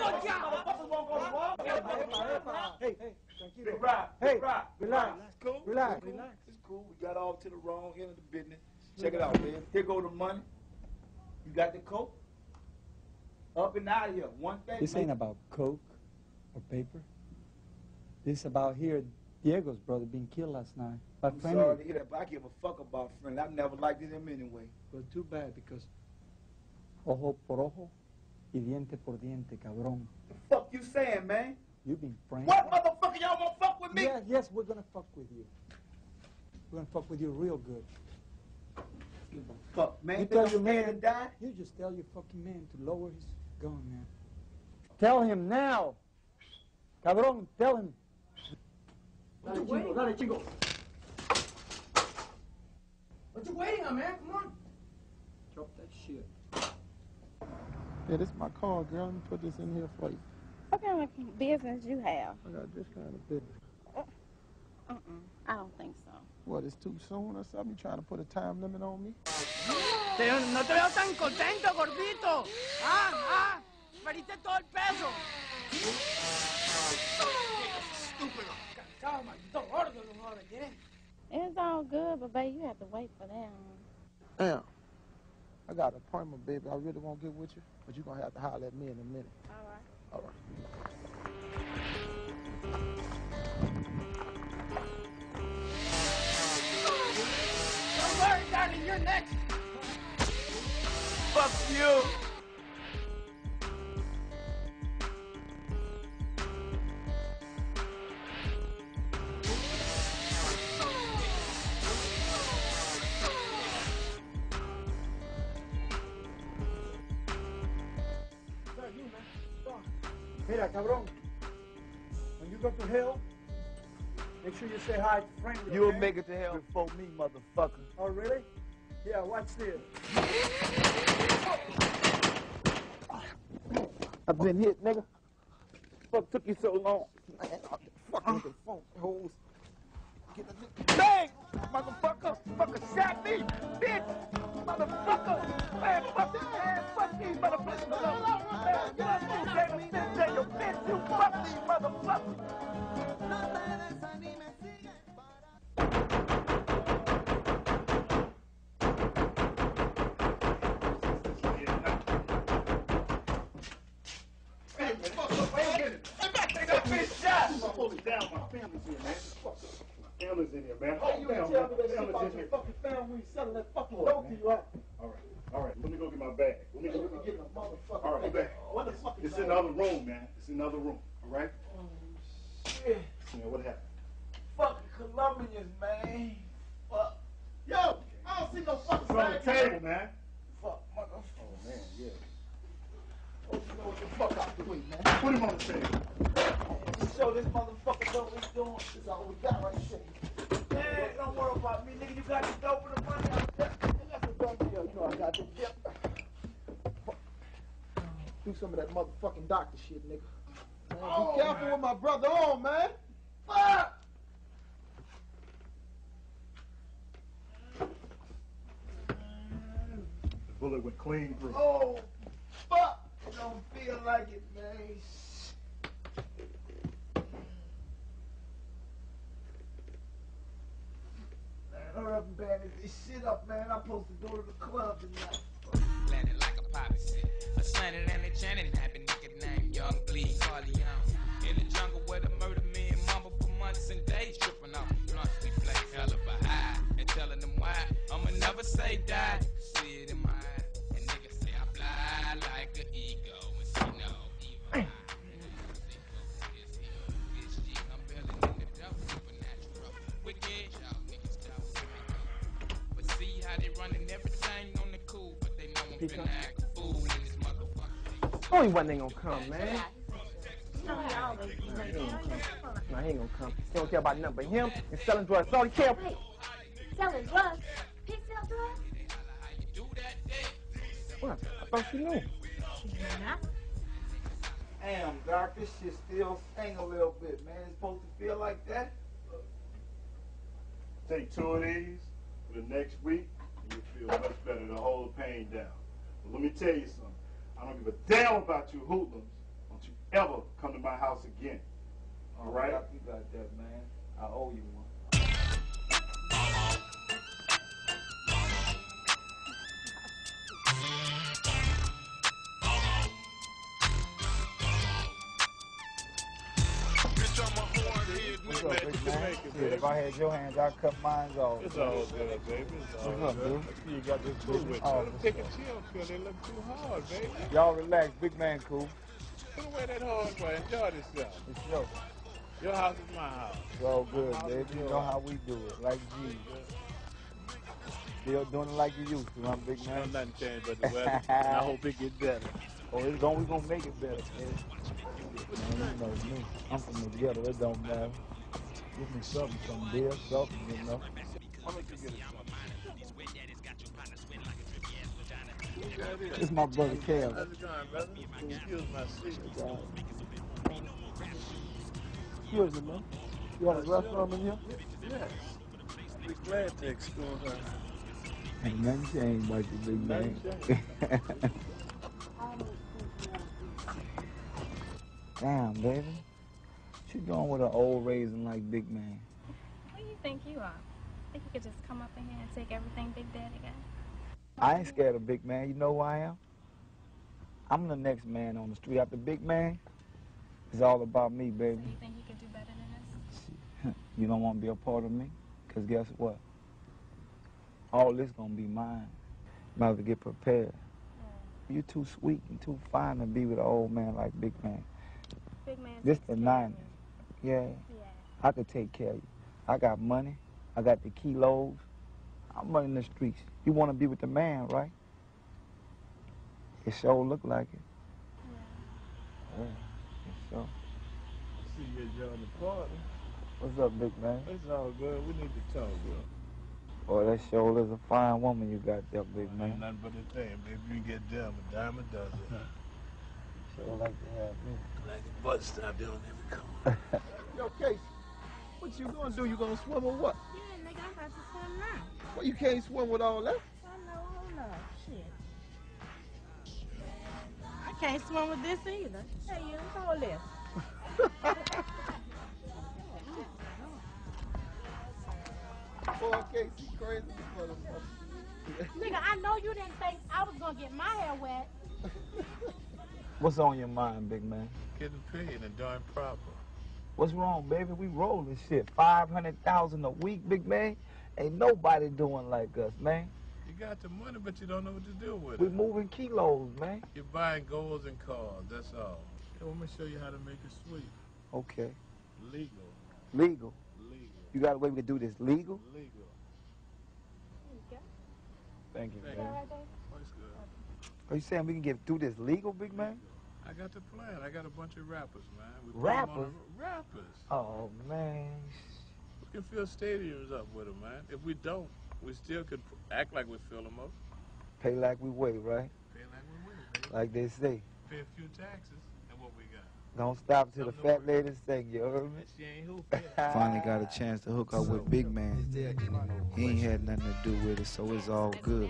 Hey, hey, tranquilo. Big Rob, Hey, Big Rob. relax. It's cool. Relax. It's cool. It's cool. We got off to the wrong end of the business. Check it out, man. Here go the money. You got the coke. Up and out of here. One thing. This man. ain't about coke or paper. This is about here, Diego's brother being killed last night. By I'm Friendly. sorry to hear that, but I give a fuck about Friendly. I never liked him anyway. Well, too bad because ojo por ojo y diente por diente, cabrón. The fuck you saying, man? You've been framed. What motherfucker y'all gonna fuck with me? Yes, yes, we're gonna fuck with you. We're gonna fuck with you real good. Give a fuck, man. You Think tell I'm your scared man to die? You just tell your fucking man to lower his gun, man. Tell him now. Cabrón, tell him. Dale, chingo, dale, chingo. What you waiting on, man? Come on. Drop that shit. Yeah, this is my car, girl. Let me put this in here for you. What kind of business you have? I got this kind of business. Uh-uh. I don't think so. What, it's too soon or something? You trying to put a time limit on me? Te, no te veo tan contento, gordito. Ah, ah. Perdiste todo el peso. Estúpido. Cansado, maldito gordo, no jodas, ¿quieres? It's all good, but babe, you have to wait for that. Damn. I got an appointment, baby. I really won't get with you, but you're going to have to holler at me in a minute. All right. All right. Don't worry, darling, you're next. Fuck you. Mira, cabrón. When you go to hell, make sure you say hi to Friendly. You'll okay? make it to hell before me, motherfucker. Oh, really? Yeah, watch this. I've been hit, nigga. Fuck took you so long. Man, fucking with the phone hoes. Get the bang! Motherfucker! Fucker shot me! Bitch! Motherfucker! Man, fuck this man! Fuck these motherfuckers! Man, fuck you, David Finch, you bitch! You fuck these motherfuckers! Hey, fuck up, wait a minute. Hey, back, they got been shot. Hold it down, my family's here, man. My family's in here, man. How Hold you down, tell man. me that shit Family's about in your here. fucking family when you selling that fucking Hold on, dope to man. you, right? All right, all right. Let me go get my bag. Let me go get my Get a motherfucker. All right, I'm back. What the fuck is It's that? in the other room, man. It's in the other room, all right? Oh, shit. Yeah, what happened? Fucking Colombians, man. Fuck. Yo, I don't see no fucking It's on the bag. table, man. Fuck, motherfucker. Oh, man, yeah. Oh, you know what the fuck out the way, man. Put him on the table. Just show this motherfucker what we doing. This is all we got right here. Man, don't worry about me, nigga. You got the dope and the money out there. That's a done deal. You know I got this dip. Do some of that motherfucking doctor shit, nigga. Man, Oh, be careful man. with my brother on, man. Fuck! The bullet went clean through. Oh, fuck! Don't feel like it, man. Man, hurry up and bandage this shit up, man. I'm supposed to go to the club tonight. Landed like a poppy seed. A Slanted and a Channing happened, nigga named Young Bleed Carleon. In the jungle where the murder men mumble for months and days, tripping off blunts. We play hell of a high and telling them why I'ma never say die. See it in my eyes, and niggas say I fly like an ego, and see no evil. But see how they running everything on the cool, but they know I'm finna act a fool in this motherfucker. Only one thing gonna come, man. always be late. He ain't Girl, gonna you come. No, he ain't gonna come. He don't care about nothing but him and selling drugs. That's all he care about. Wait, selling drugs? He sell drugs? What? I thought she knew. She do not. Damn, Doc, this shit still sting a little bit, man. It's supposed to feel like that? Take two of these for the next week, and you'll feel much better to hold the pain down. But let me tell you something. I don't give a damn about you hoodlums. Don't you ever come to my house again. All right? Doc, you got that, man. I owe you one. What's up, big man? Shit, if I had your hands, I'd cut mine off. It's all good, baby. It's all What's up, good. dude? I see you got this cool with you. Oh, Let them take a chill pill. They look too hard, baby. y'all relax. Big man cool. Put away that hard boy. Enjoy yourself. It's your. Your house is my house. It's all good, house baby. is You your know house. how we do it. Like G. Still doing it like you used to, huh, big man? Ain't nothing changed but the weather. And I hope it gets better. Oh, it's going, we gonna make it better, kid. Man, you know me. I'm from the ghetto. It don't matter. Give me something, some beer, something, you know. I'll make you get it something. It's my brother Cal. How's it going, brother? Excuse my seat. Excuse me, man. You got a restaurant in here? Yes. I'd be glad to explore her. Ain't nothing changed about you, big man. Damn, baby. What you doing with an old raisin like Big Man? Who do you think you are? Think you could just come up in here and take everything Big Daddy got? I ain't scared of Big Man. You know who I am? I'm the next man on the street. After Big Man, it's all about me, baby. So you think you could do better than this? You don't want to be a part of me? Because guess what? All this going to be mine. I'm about to get prepared. You too sweet and too fine to be with an old man like Big Man. Big Man. This the nineties. Yeah. Yeah. I could take care of you. I got money. I got the kilos. I'm running the streets. You want to be with the man, right? It sure look like it. Yeah. Yeah, it sure. See you enjoying the party. What's up, Big Man? It's all good. We need to talk, bro. Boy, that sure is a fine woman you got there, Big Ain't Man. nothing but a thing, baby. You can get down, a dime a dozen. Sure like to have me. Like a bus stop down every corner. Yo, Casey, what you gonna do? You gonna swim or what? Yeah, nigga, I'm about to swim now. Well, you can't swim with all that. I know, hold up. Shit. I can't swim with this either. Hey, you hold this. Boy, Casey, crazy motherfucker. Nigga, I know you didn't think I was gonna get my hair wet. What's on your mind, Big Man? Getting paid and doing proper. What's wrong, baby? We rolling shit. five hundred thousand a week, Big Man. Ain't nobody doing like us, man. You got the money, but you don't know what to do with We it. moving kilos, man. You're buying golds and cars, that's all. Hey, let me show you how to make it sweet. Okay. Legal. Legal. Legal. You got a way we can do this legal? Legal. Thank you, Thank man. you. That's good. Are you saying we can get through this legal, Big Man? I got the plan. I got a bunch of rappers, man. We put 'em Rappers? on a- rappers. Oh, man. We can fill stadiums up with them, man. If we don't, we still could act like we fill them up. Pay like we weigh, right? Pay like we win, baby. Like they say. Pay a few taxes, and what we got. Don't stop till the fat lady sing, you heard me? She ain't who. Finally got a chance to hook up with Big Man. He ain't had nothing to do with it, so it's all good.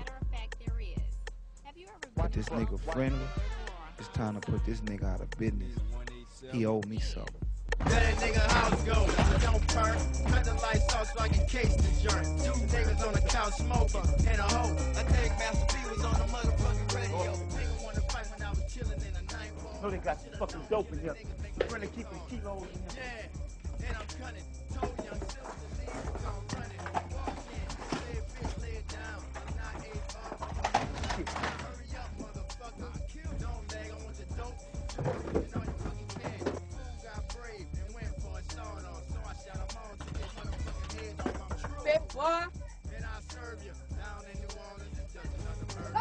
But this nigga friendly, it's time to put this nigga out of business. He owe me something. Let a nigga house go, don't perk. Cut the lights off so I can case the joint. Two niggas on the couch smoking, and a hoe. I think Master P was on the motherfucking radio. Nigga wanna fight when I was chilling in a night room. No, they got some fucking dope in here. We're trying to keep the kilos in here. Yeah, and I'm cunning. Told young Silver to leave, I'm running. Walk in, lay it, bitch, lay it down. I'm not eight off. Hurry up, motherfucker. Don't lag, I want your dope. You know you fucking can. Fool got brave and went for a start off. So I shot him on to get motherfucking heads off. I'm true. Big boy. Then I serve you. Down in New Orleans, it's just another murder.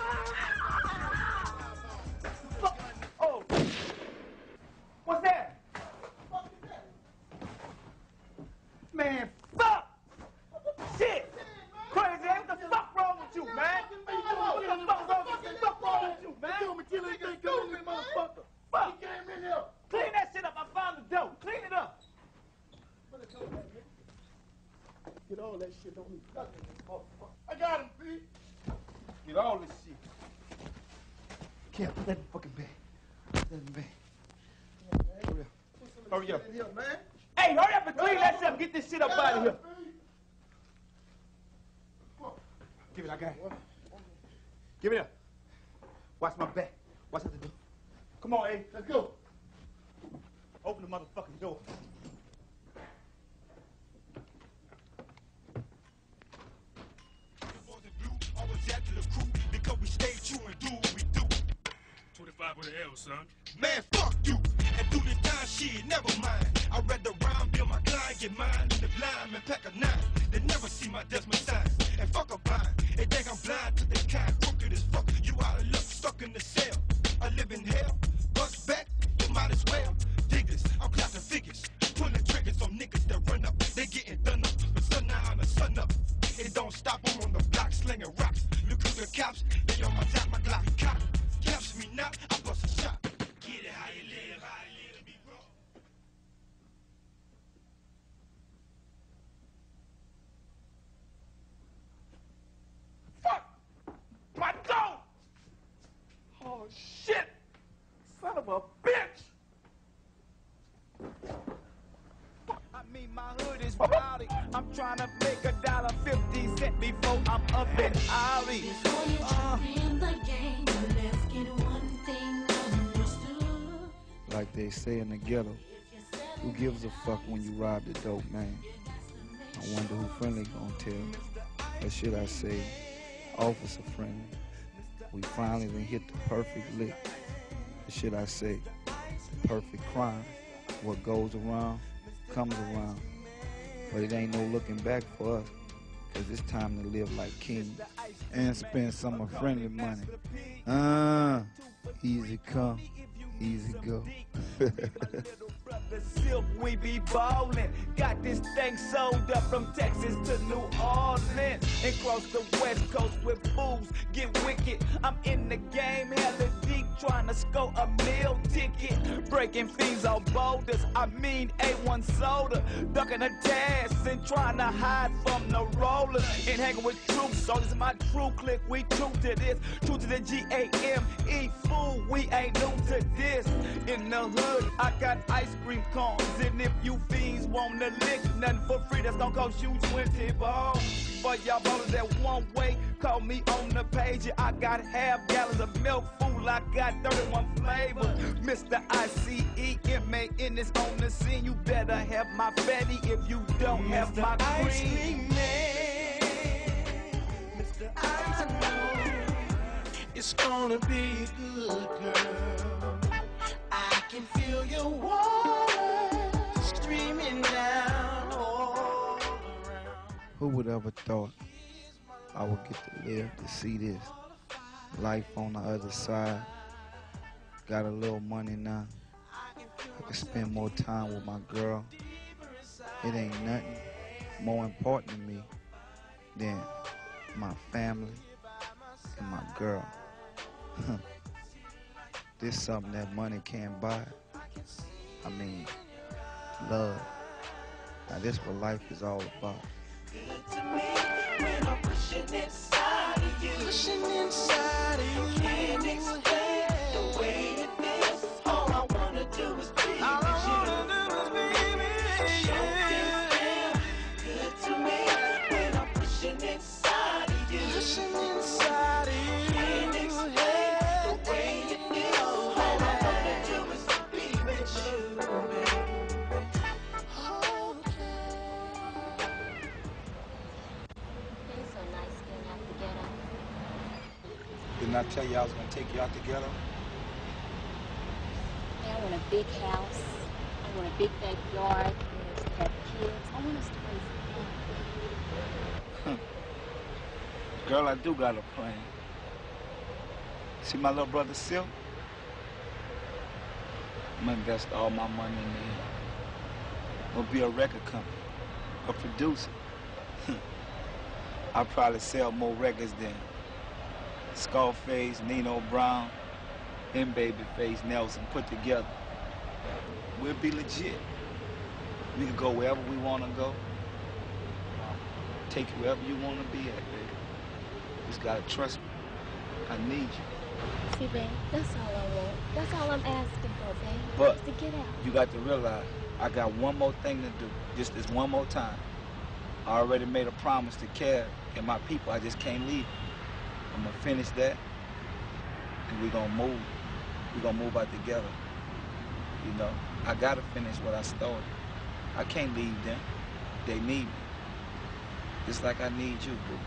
Oh! What's that? all that shit don't mean nothing. Motherfucker. I got him, B. Get all this shit. Can't put that in the fucking bag. Put that in the bag. Hurry up. Hurry up. Here, man. Hey, hurry up and clean that shit up. Get this shit up out of here. Give it, I got it. Give it up. Watch my back. Watch out the door. Come on, A. Let's go. Open the motherfucking door. Because we stay true and do what we do. twenty-five with an L, son. Man, fuck you. And do this time shit, never mind. I read the rhyme, build my client, get mine in the blind and pack a nine. They never see my decimal sign. And fuck a blind. They think I'm blind to the kind. Crooked as fuck. You out of luck, stuck in the cell. I live in hell. Bust back, you might as well. Dig this, I'm clapping figures. Pulling triggers on niggas that run up. They getting done up. But sun down and sun up. It don't stop, I'm on the block slinging rocks. Look at the cops, they on my top, my Glock cock. Catch me now, I bust a shot. Get it how you live, how you live, be wrong. Fuck! My dog! Oh, shit! Son of a bitch! I mean, my hood is rowdy. I'm trying to make a dollar fifty cent before I'm up and outy. Before you jump in the game, let's get one thing understood. Like they say in the ghetto, who gives a fuck when you rob the dope man? I wonder who friendly gonna tell. Or should I say, Officer Friendly? We finally done hit the perfect lick. Or should I say, the perfect crime? What goes around comes around. But it ain't no looking back for us, cause it's time to live like kings and spend some of friendly money. Ah, easy come, easy go. The silk, we be ballin'. Got this thing sold up from Texas to New Orleans and cross the West Coast with fools. Get wicked. I'm in the game, hella deep, trying to score a meal ticket. Breaking fees on boulders. I mean A one soda, ducking the task and trying to hide from the rollers. And hanging with troops, so this is my true clique. We true to this, true to the G A M E. Fool, we ain't new to this. In the hood, I got ice cream cones, and if you fiends want to lick nothing for free, that's gonna cost you twenty balls. For y'all brothers that one way, call me on the page. I got half gallons of milk, fool. I got thirty-one flavors. Mister I C E M A N is on the scene. You better have my fatty if you don't have my cream. Ice cream man, Mister I know it's gonna be a good girl. I can feel your water streaming down all around. Who would ever thought I would get to live to see this? Life on the other side. Got a little money now. I can spend more time with my girl. It ain't nothing more important to me than my family and my girl. This something that money can't buy. I mean, love. Now this what life is all about. Good to me when I'm pushing inside of you. Pushing inside of you. Can't explain the way it feels. All I wanna do is be with you. All I wanna do is be with you. Sure feels good to me when I'm pushing inside of you. Pushing inside of you. Can't explain the way it feels. All I wanna do is be with you, baby. Didn't I tell you I was gonna take you out the ghetto? I want a big house. I want a big backyard. I want us to have kids. I want us to raise a family. Girl, I do got a plan. See my little brother Silk? I'm gonna invest all my money in him. We'll be a record company, a producer. I'll probably sell more records than Scarface, Nino Brown, and Babyface Nelson put together. We'll be legit. We can go wherever we want to go. take you wherever you want to be at, baby. Just gotta trust me. I need you. See, babe, that's all I want. That's all I'm asking for, babe. But Just to get out. you got to realize, I got one more thing to do. Just this one more time. I already made a promise to Kev and my people. I just can't leave. I'm gonna finish that, and we're gonna move. We're gonna move out together. You know, I gotta finish what I started. I can't leave them. They need me. Just like I need you, boo.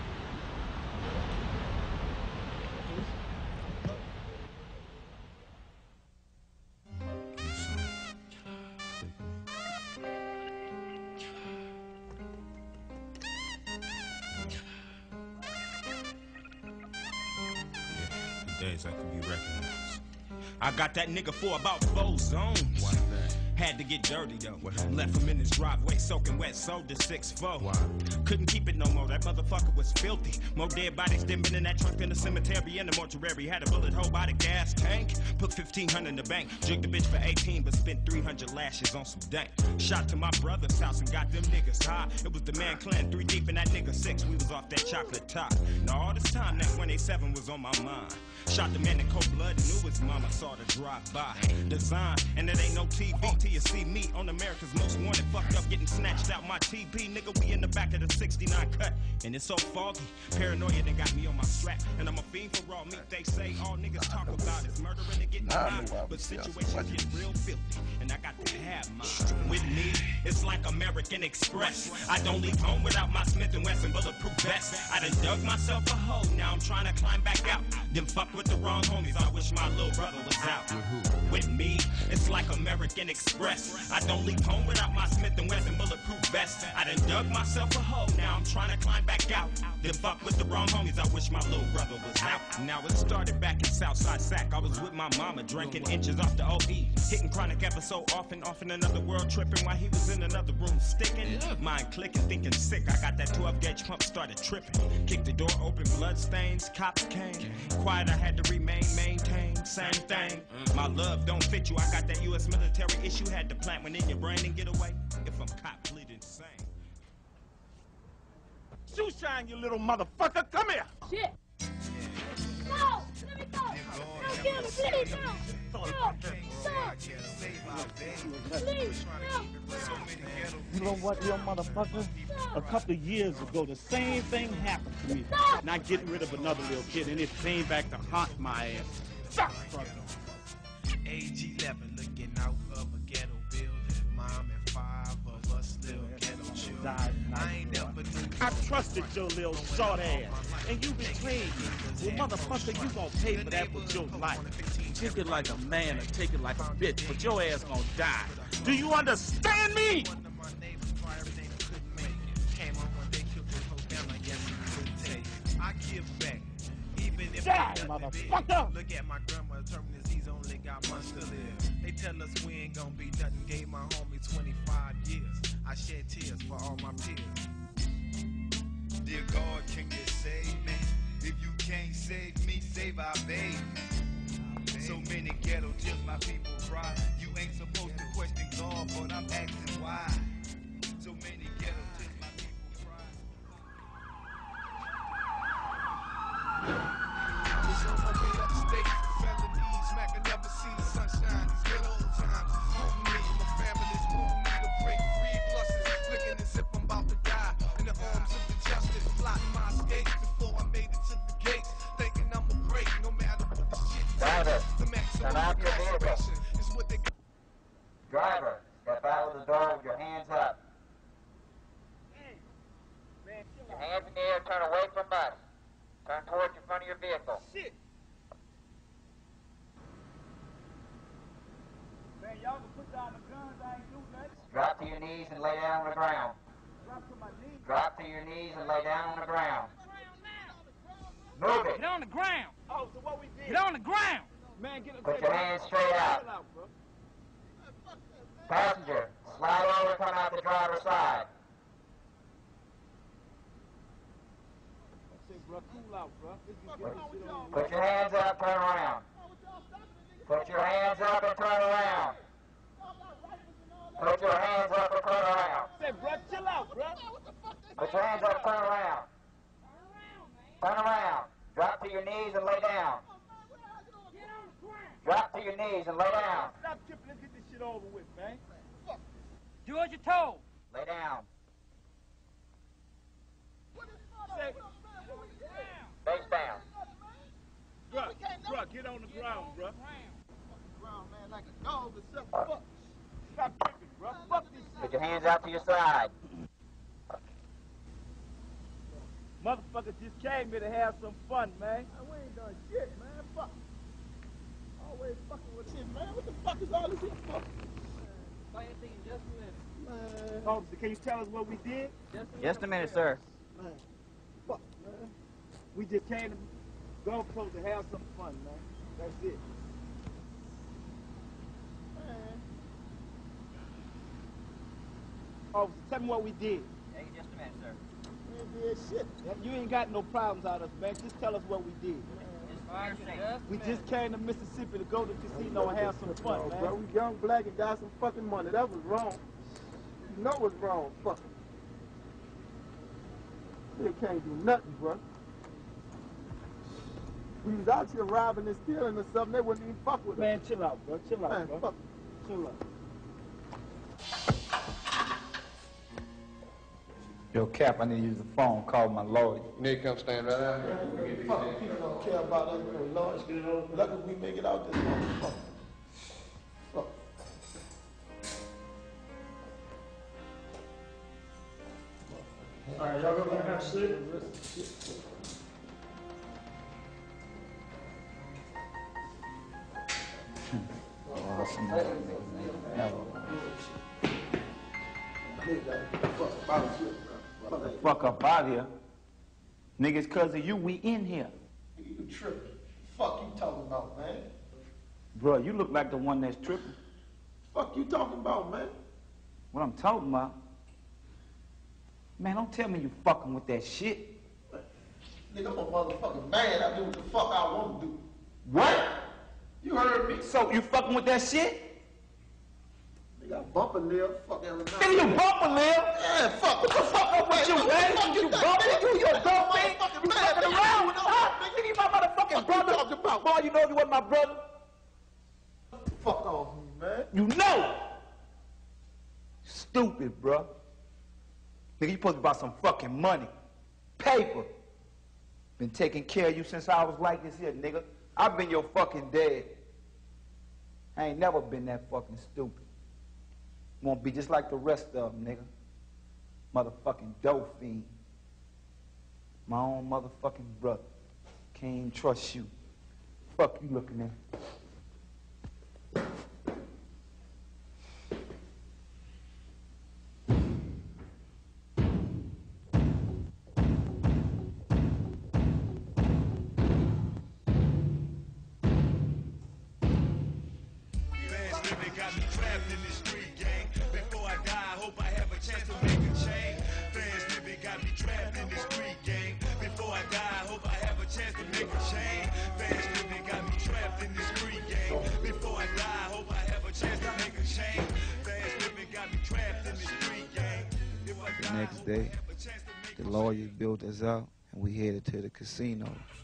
Days I can be recognized. I got that nigga for about four zones. Why that? Had to get dirty though. Left him in his driveway soaking wet soda six four. Why? Couldn't keep it no more. That motherfucker was filthy. More dead bodies than been in that truck in the cemetery and the mortuary. Had a bullet hole by the gas tank. Put fifteen hundred in the bank. Jigged the bitch for eighteen, but spent three hundred lashes on some dank. Shot to my brother's house and got them niggas high. It was the man clan three deep and that nigga six. We was off that chocolate top. Now all this time that one eighty-seven was on my mind. Shot the man in cold blood, knew his mama saw the drive by. Design, and it ain't no T V till you see me on America's Most Wanted. Fucked up, getting snatched out my T V. Nigga, we in the back of the sixty-nine cut, and it's so foggy. Paranoia done got me on my strap, and I'm a fiend for raw meat. They say all niggas talk about is murdering and getting high, but situations get real filthy, and I got to have mine. With me, it's like American Express. I don't leave home without my Smith and Wesson bulletproof vest. I done dug myself a hole, now I'm trying to climb back out. Then fuck with the wrong homies, I wish my little brother was out. With me, it's like American Express. I don't leave home without my Smith and Wesson bulletproof vest. I done dug myself a hole, now I'm trying to climb back out. Then fuck with the wrong homies, I wish my little brother was out. Now it started back in Southside Sac. I was with my mama drinking inches off the O E. Hitting chronic episode off and off in another world, tripping while he was in another room sticking. Mind clicking, thinking sick. I got that twelve gauge pump, started tripping. Kicked the door open, blood stains, cops came. Quiet, I had to remain, maintain, same thing. My love don't fit you, I got that U S military issue. Had to plant one in your brain and get away. If I'm caught bleeding insane. Shoe shine, you little motherfucker, come here! Shit! No! Let me go! No, kill me, please, no! No! No! Please, no! You know what, yo, motherfucker? A couple of years ago, the same thing happened to me. Not getting rid of another little kid, and it came back to haunt my ass. Fuck! Age eleven, looking out of a ghetto building. Mom and five of us little ghetto children. I ain't never knew. I trusted your little short ass, and you betrayed me. Well, motherfucker, you gonna pay for that with your life. Take it like a man or take it like a bitch, but your ass gonna die. Do you understand me? I give back, even if Die, it doesn't motherfucker! Look at my grandma, terminal disease, only got months to live. They tell us we ain't gonna be nothing. Gave my homie twenty-five years. I shed tears for all my peers. Dear God, can you save me? If you can't save me, save our baby. So many ghetto tears, my people cry. You ain't supposed to question God, but I'm asking why. So many ghetto tears, my people cry. Just on my way upstate, felonies, Mac, I never see the sunshine. These good old times is wanting me, my family's wanting me to break free. Pluses, flicking as if I'm about to die. In the arms of the justice, plotting my escape before I made it to the gates. Thinking I'ma break no matter what the shit takes. The maximum incarceration is what they got. Driver, step out of the door with your hands up. Your hands in the air, turn away from us. Turn towards the front of your vehicle. Shit! Man, y'all can put down the guns, I ain't do nothing. Drop to your knees and lay down on the ground. Drop to my knees. Drop to your knees and lay down on the ground. Move it. Get on the ground. Oh, so what we did? Get on the ground. Man, get Put your hands straight out. Passenger, slide over and come out the driver's side. Bro, cool out, bro. Put your hands up, turn around. Put your hands up and turn around. Put your hands up and turn around. Say, bro, chill out, bro. Put your hands up, turn around. Turn around. Drop to your knees and lay down. Drop to your knees and lay down. Stop tripping, let's get this shit over with, man. Do what you're told. Lay down. Face down. Bruh, bruh, get on the ground, bruh. Ground, man, like a dog or something. Fuck. Stop tripping, bruh. Fuck this shit. Put your hands out to your side. Motherfucker just came here to have some fun, man. Man, we ain't done shit, man. Fuck. Always fucking with shit, man. What the fuck is all this shit for? Why you thinking just a minute? Man. Officer, can you tell us what we did? Just a minute, sir. Man. Fuck, man. We just came to Gulf Coast to have some fun, man. That's it. Man. Officer, tell me what we did. Hey, just a minute, sir. We ain't did shit. You ain't got no problems out of us, man. Just tell us what we did. We just came to Mississippi to go to the casino and have some fun, Oh, man. bro, we young, black, and got some fucking money. That was wrong. You know what's wrong. Fuck. They can't do nothing, bro. We was out here robbing and stealing or something. They wouldn't even fuck with us. Man, chill out, bro. Chill out, Man, bro. fuck. Chill out. Yo, Cap, I need to use the phone, call my lawyer. You need to come stand right out here. Man, fuck, people don't care about us, no lawyers. Lucky we make it out this motherfucker. Fuck. All right, y'all go have a seat. Oh, some other niggas ain't never. Get the fuck up out here. Niggas, cause of you, we in here. You tripping. Fuck you talking about, man? Bro, you look like the one that's tripping. Fuck you talking about, man? What I'm talking about? Man, don't tell me you fucking with that shit. Nigga, I'm a motherfucking man. I do what the fuck I want to do. What? You heard me? So you fucking with that shit? Nigga, I bump a lip, fuck every night. Nigga, you bump a lip? Yeah, fuck. What the fuck up with you, man? Fuck You you, bumping? You, you a dumb man? Motherfucking You man, fucking nigga. around? Huh? Nigga, you my motherfucking brother. What you talking about? Boy, you know you wasn't my brother. Fuck off me, man. You know. Stupid, bro. Nigga, you supposed to buy some fucking money. Paper. Been taking care of you since I was like this here, nigga. I've been your fucking dad. I ain't never been that fucking stupid. Won't be just like the rest of them, nigga. Motherfucking dope fiend. My own motherfucking brother. Can't even trust you. Fuck you looking at. The next day, the lawyers built us out, and we headed to the casino.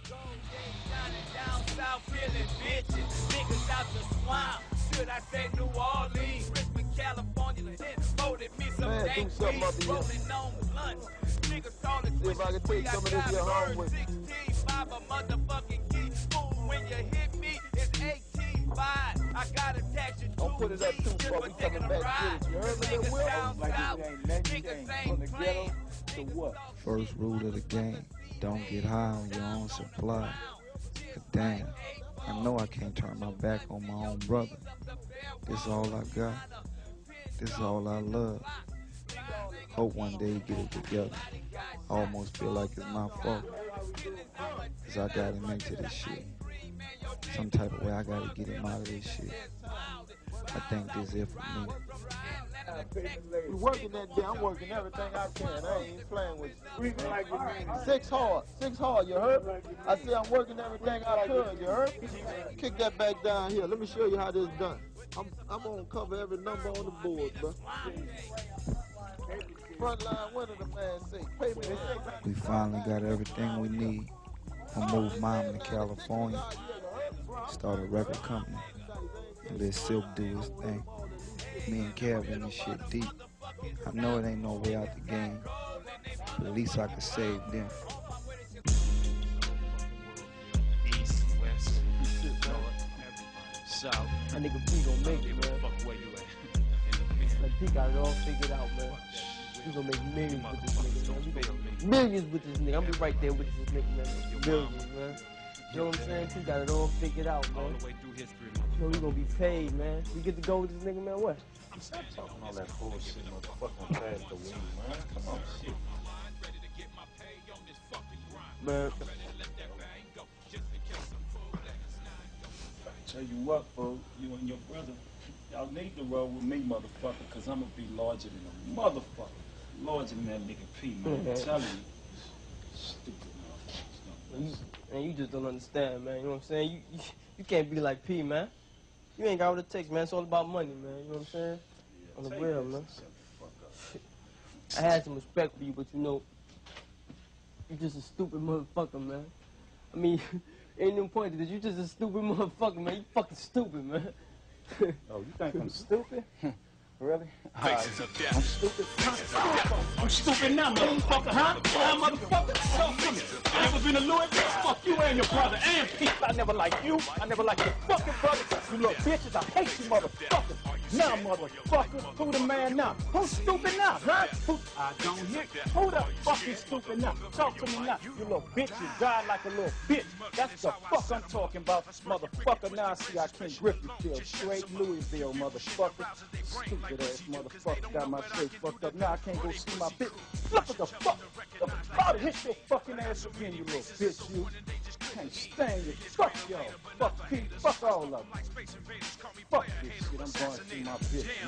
Should I say New Orleans, Richmond, California, then voted me some Man, dank do something weed, up here. rolling on blunts. Niggas call it See if I can take some of this here home with me. sixteen, five a motherfucking key. Fool, when you hit me, it's eighteen, five. I got a tax you Don't put it up too far. We coming back to it. You heard me, little Will? Like you ain't nothing changed from the ghetto to what? First rule of the game, don't get high on your own supply. But damn, I know I can't turn my back on my own brother. This is all I got. This is all I love. Hope one day you get it together. I almost feel like it's my fault. Cause I got him into this shit. Some type of way I gotta get him out of this shit. I think this is it for me. We working that day. I'm working everything I can. I ain't even playing with you. Breathing like you mean it. Six hard. Six hard. You heard? I say I'm working everything I could. You heard? Kick that back down here. Let me show you how this done. I'm I'm gonna cover every number on the board, bro. Frontline, what did the man say? Pay me. We finally got everything we need. I moved mom to California, start a record company, and let Silk do his thing. Me and Kev in this shit deep. I know it ain't no way out the game, but at least I could save them. East, west, north, south. That nigga P gon' make it, man. Fuck where you at. Like P got it all figured out, man. We gonna make millions with this nigga, man. We gonna make millions with this nigga. I'm be right there with this nigga, man. Millions, man. You know what I'm saying? P got it all figured out, man. All the way through history, You know we gonna be paid, man. We get to go with this nigga, man. What? Stop talking all that bullshit, motherfucker. Pass the weed, man. Come on, shit. Man. Tell you what, bro, you and your brother, y'all need to roll with me, motherfucker, because I'm going to be larger than a motherfucker. Larger than that nigga P, man. I'm telling you. Stupid motherfuckers. You, and you just don't understand, man. You know what I'm saying? You, you you can't be like P, man. You ain't got what it takes, man. It's all about money, man. You know what I'm saying? Yeah, On the take real, this man. and shut the fuck up. I had some respect for you, but you know, you just a stupid motherfucker, man. I mean, ain't no point to this. You just a stupid motherfucker, man. You fucking stupid, man. Oh, you think I'm stupid? Really? Faces of death. I'm stupid. I'm stupid now, motherfucker, huh? Huh, motherfucker? Talk to me. I never been a Louis. Fuck you and your brother and Pete. I never liked you. I never liked your fucking brother. You little bitches. I hate you, motherfuckers. Now, motherfucker. Who the man now? Who's stupid now, huh? Who? I don't hear. Who the fuck is stupid now? Talk to me now. You little bitch. You died like a little bitch. That's the fuck I'm talking about, motherfucker. Now I see I can't grip you, feel straight Louisville, motherfucker. Stupid ass motherfucker got my face fucked up. Now I can't go see my bitch. Look at the fuck. Look, I'll hit your fucking ass again, you little bitch, you. Can't stand you. Fuck y'all. Fuck Pete. Fuck all of them. Fuck this shit. I'm going to see my bitch now.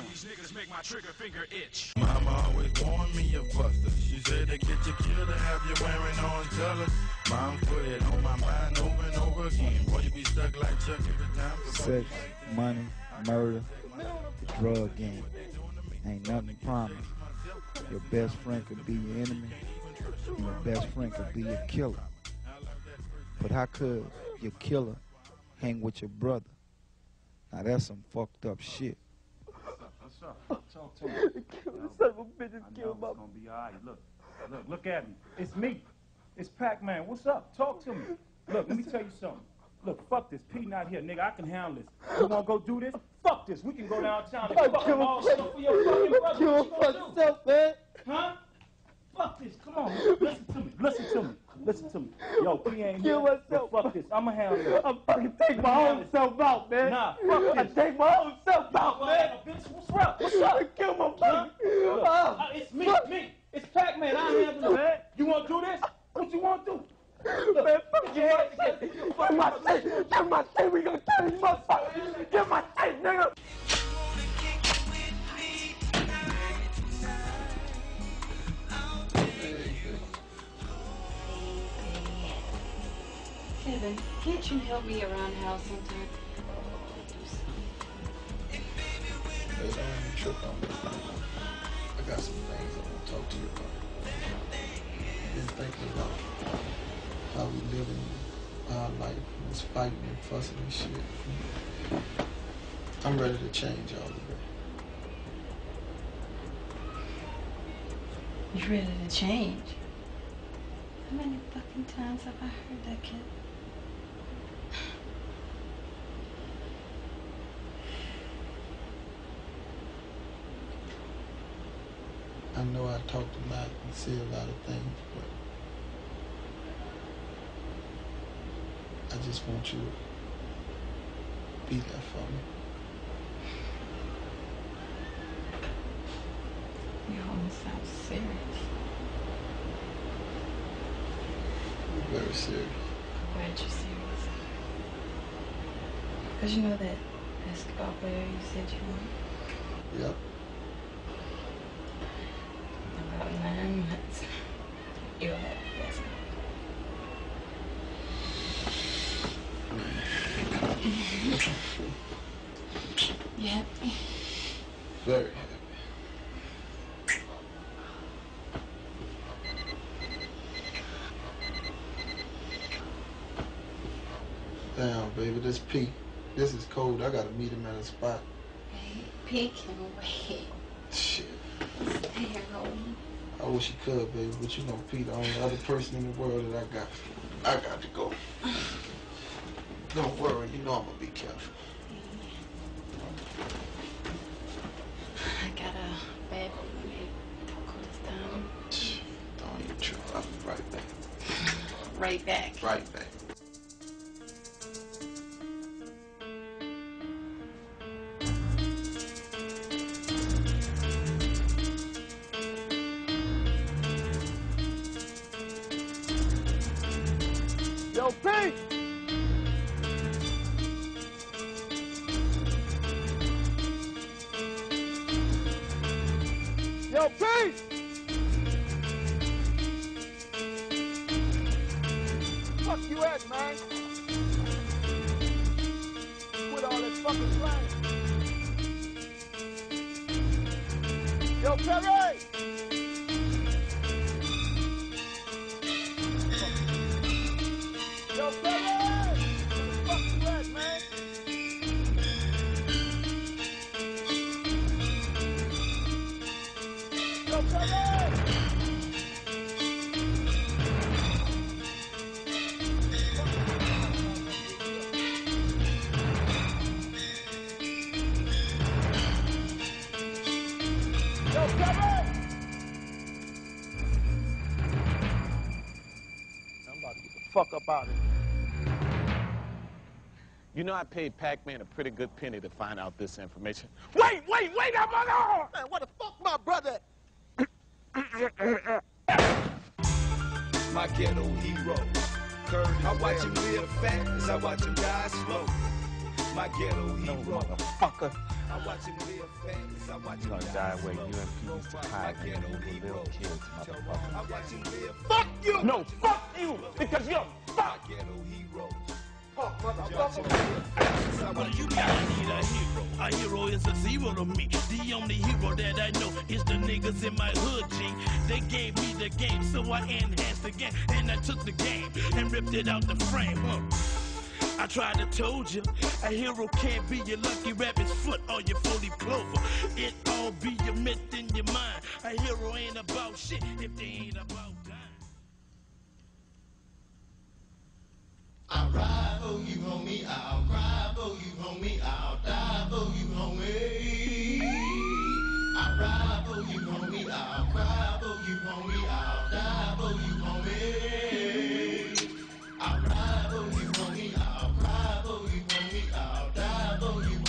Mama always warned me of Buster. She said to get you killed to have you wearing orange colors. Mom put it on my mind over and over again. Boy, you be stuck like Chuck every time. Sex, money, murder, the drug game. Ain't nothing promised. Your best friend could be your enemy, and your best friend could be your killer. But how could your killer hang with your brother? Now that's some fucked up shit. What's up? Talk to me. Son of a bitch is I killed know my... it's gonna be all right. Look, look, look at me. It's me. It's Pac-Man. What's up? Talk to me. Look, let me tell you something. Look, fuck this. P not here, nigga. I can handle this. You wanna go do this? Fuck this. We can go downtown and fuck them all stuff for your fucking brother. Kill What you him, gonna fuck do? yourself, man. Huh? Fuck this. Come on. Listen to me. Listen to me. Listen to me. Yo, P ain't Kill here. myself. But fuck this. I'ma handle this. I'm fucking take my own self out, man. Nah, fuck I this. take my own self out, man. Bitch, what's up? What's up? I kill my brother. Look, Ah, uh, it's me, fuck. me. It's Pac-Man. I handle it. You wanna do this? What you wanna do? Look, Man, fuck your ass. Give my shit. Give my shit. We gonna kill these motherfuckers. Give my shit, nigga. Kevin, can't you help me around the house sometime? Hey, don't even trip on me. I got some things I want to talk to you about. I've been thinking about how we living our life, and this fighting and fussing and shit. I'm ready to change all of it. You're ready to change? How many fucking times have I heard that, kid? I know I talked a lot and said a lot of things, but I just want you to be there for me. You almost sound serious. Very serious. I'm glad you're serious. Because you know that basketball player you said you were? Yep. In about nine months, you'll have a basketball. You happy? Very happy. Damn, baby, this P. This is cold. I gotta meet him at a spot. P can wait. Shit. Stay home. I wish you could, baby, but you know P the only other person in the world that I got. I got to go. Don't worry, you know I'm gonna be careful. I got a bad feeling. Don't go this time. Don't even trip. I'll be right back. Right back. Right back. Yo, Pete! Yo, Pete! Fuck you at, man? Quit all that fucking playing. Yo, Perry! Yo, Perry! Where the fuck you at, man? Yo, Perry! Yo, Perry! I'm about to get the fuck up out of here. You know I paid Pac-Man a pretty good penny to find out this information. Wait, wait, wait, I'm on! Man, what the fuck, my brother? My ghetto hero. I watch him live fast as I watch him die slow. My ghetto hero. Motherfucker. I watch him live fast as I watch him You're gonna die where U M P used to hide when you were little kids, motherfucker. I watch him live. Fuck you! No, fuck you! Because you're fuck! My ghetto hero. Fuck, What do you mean I need a hero? A hero is a zero to me. The only hero that I know is the niggas in my hood, G. They gave me the game, so I enhanced the game. And I took the game and ripped it out the frame, huh? I tried to told you, a hero can't be your lucky rabbit's foot or your forty clover. It all be your myth in your mind. A hero ain't about shit if they ain't about dying. I'll ride for you, homie. I'll cry for you, homie. I'll die for you, homie. I'll ride for you, homie. I'll cry for you, homie. I'll die for you, homie. I'll ride for you, homie. I'll cry for you, homie. I'll die for you,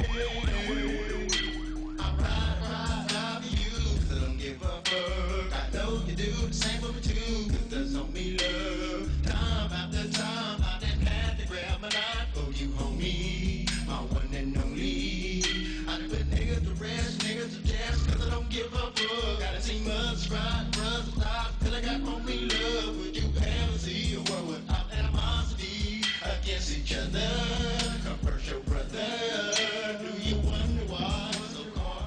homie. I'll ride, ride, ride for you, 'cause I don't give a fuck. I know you do the same for me too, 'cause that's on me love. Time after time, I didn't have to grab my knife for you, homie. My one and only. I done put niggas to rest, niggas to test, 'cause I don't give a fuck. Gotta see much right, brothers stop, till I got homie love. Would you ever see a world without animosity against each other? Commercial brother, do you wonder why I'm so hard?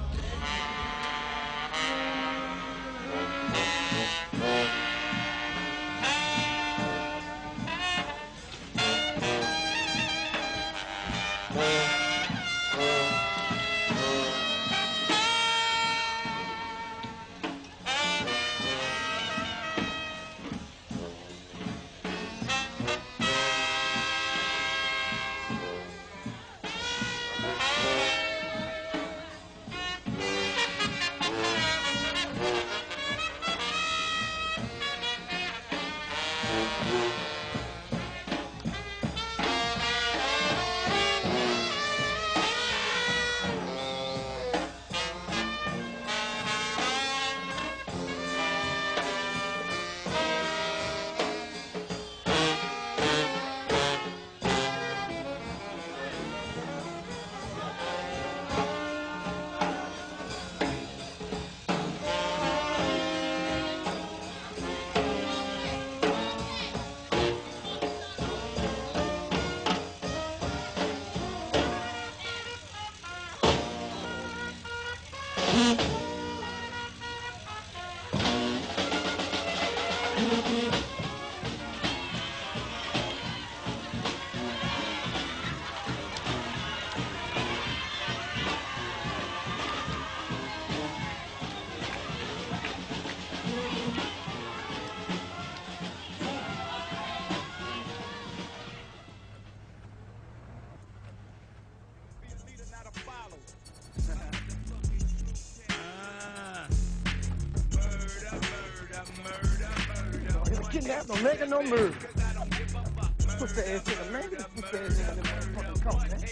No nigga, no murder. Push that ass nigga, man. Push that ass nigga, motherfucking come, man.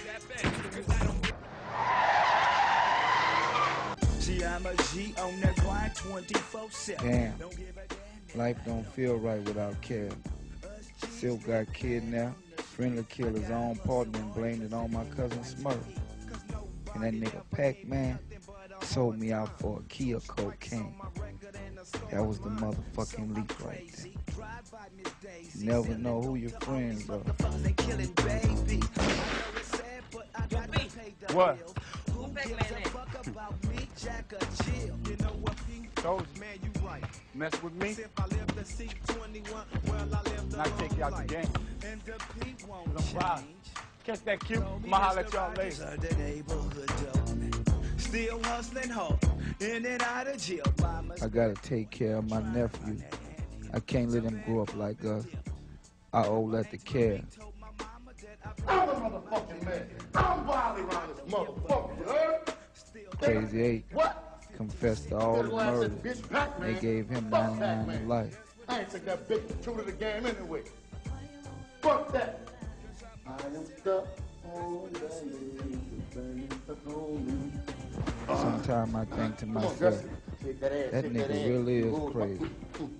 See, I'm a G on the grind twenty-four seven. Damn, life don't feel right without care. Silk got kidnapped, Friendly killed his own partner and blamed it on my cousin Smurf. And that nigga Pac-Man sold me out for a key of cocaine. That was the motherfucking leak right there. You never know who your friends are. What? Told you. Mess with me, and I take you out the game. Don't buy. Catch that cute. I'ma holler at y'all later. Still hustling hard, in and out of jail. I gotta take care of my nephew. I can't let him grow up like us. I owe that to care. I'm a motherfucking man. I'm wild around this motherfucker, you heard? Crazy Eight What? confessed to all the murders. They gave him ninety-nine to life. I ain't take that big two to the game anyway. Fuck that. I am stuck on that. Sometimes I think to myself, that nigga really is crazy.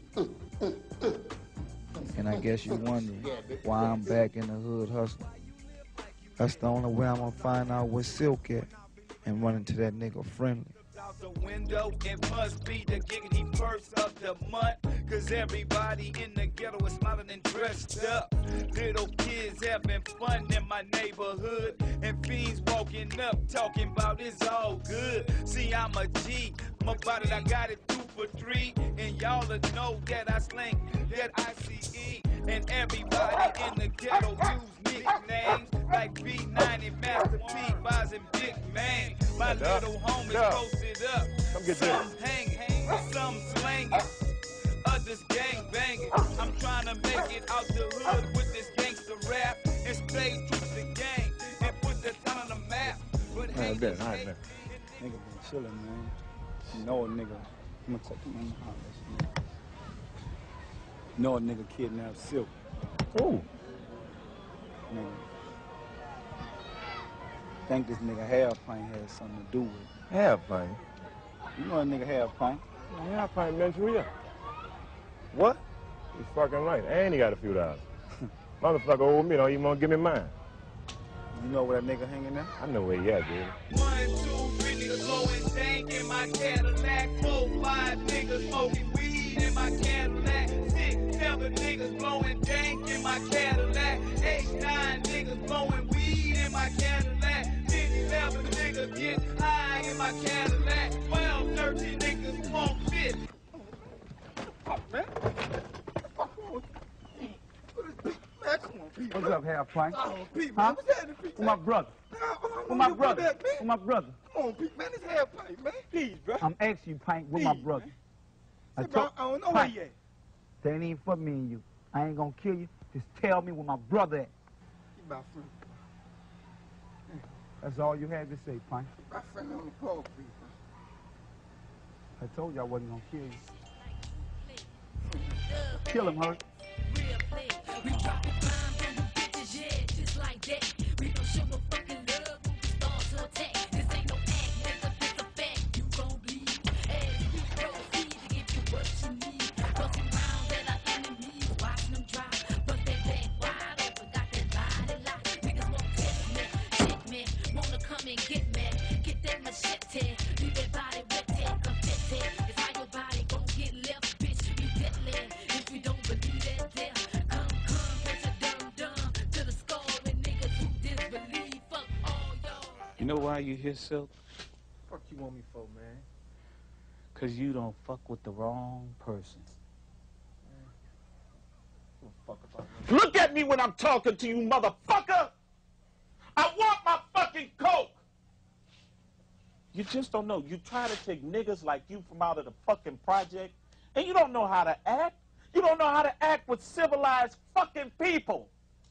And I guess you wonder why I'm back in the hood hustling. That's the only way I'm gonna find out where Silk at and run into that nigga Friendly. Out the window, it must be the giggity first of the month. Cause everybody in the ghetto is smiling and dressed up. Little kids having fun in my neighborhood. And fiends walking up talking about it's all good. See, I'm a G, I'm about it, I got it two for three. And y'all know that I slang that I C E. And everybody in the ghetto use nicknames like B nine and Master P, Boz and Big Man. My little homies posted up. Some hanging, some slanging, others gang banging. I'm trying to make it out the hood with this gangster rap and stay true to the game and put the town on the map. But I bet, I bet. Nigga been chilling, man. You know a nigga. I'm gonna take him in the house. You know a nigga kidnapped Silk. Ooh. Nigga. Think this nigga Hairplane had something to do with it. Hairplane? You know a nigga Hairplane? Hairplane mentioned you. What? He's fucking right. And he got a few dollars. Motherfucker owe me, don't even want to give me mine. You know where that nigga hanging at? I know where he at, dude. One, two, three niggas blowing dank in my Cadillac. Four, five niggas smoking weed in my Cadillac. Six, seven niggas blowing dank in my Cadillac. Eight, nine niggas blowing weed in my Cadillac. Ten, eleven niggas get high in my Cadillac. Twelve, thirteen niggas smoke fit. Fuck, man. Fuck on. Man, come on, Pete. What's up, Hairplane? Oh, Pete, man. Huh? What's happening, Pete? With my brother. With my brother. With my brother. Come on, Pete, man. It's Hairplane, man. Please, bro. I'm asking you, Pink, with my brother. I, told, I don't know where you at. That ain't even for me and you. I ain't gonna kill you. Just tell me where my brother at. Keep my friend. That's all you had to say, Pink. Keep my friend on the call, please. I told you I wasn't gonna kill you. Kill him, Hurt. We dropping bombs on the bitches, yeah, just like that. We don't show no fucking love when we start to attack. This ain't no act, nigga, this a fact. You gon' bleed as we proceed to give you what you need. Busting rounds at our enemies, watching them drop. Bust that back wide open, got that body locked. Niggas won't test me, shit me, wanna come and get me. Get that machete, leave that body wet, confetti. It's how your body gon' get left, bitch. We deadly if you don't believe that there. You know why you here, Silk? Fuck you want me for, man? Cause you don't fuck with the wrong person. Look at me when I'm talking to you, motherfucker! I want my fucking coke! You just don't know. You try to take niggas like you from out of the fucking project, and you don't know how to act. You don't know how to act with civilized fucking people.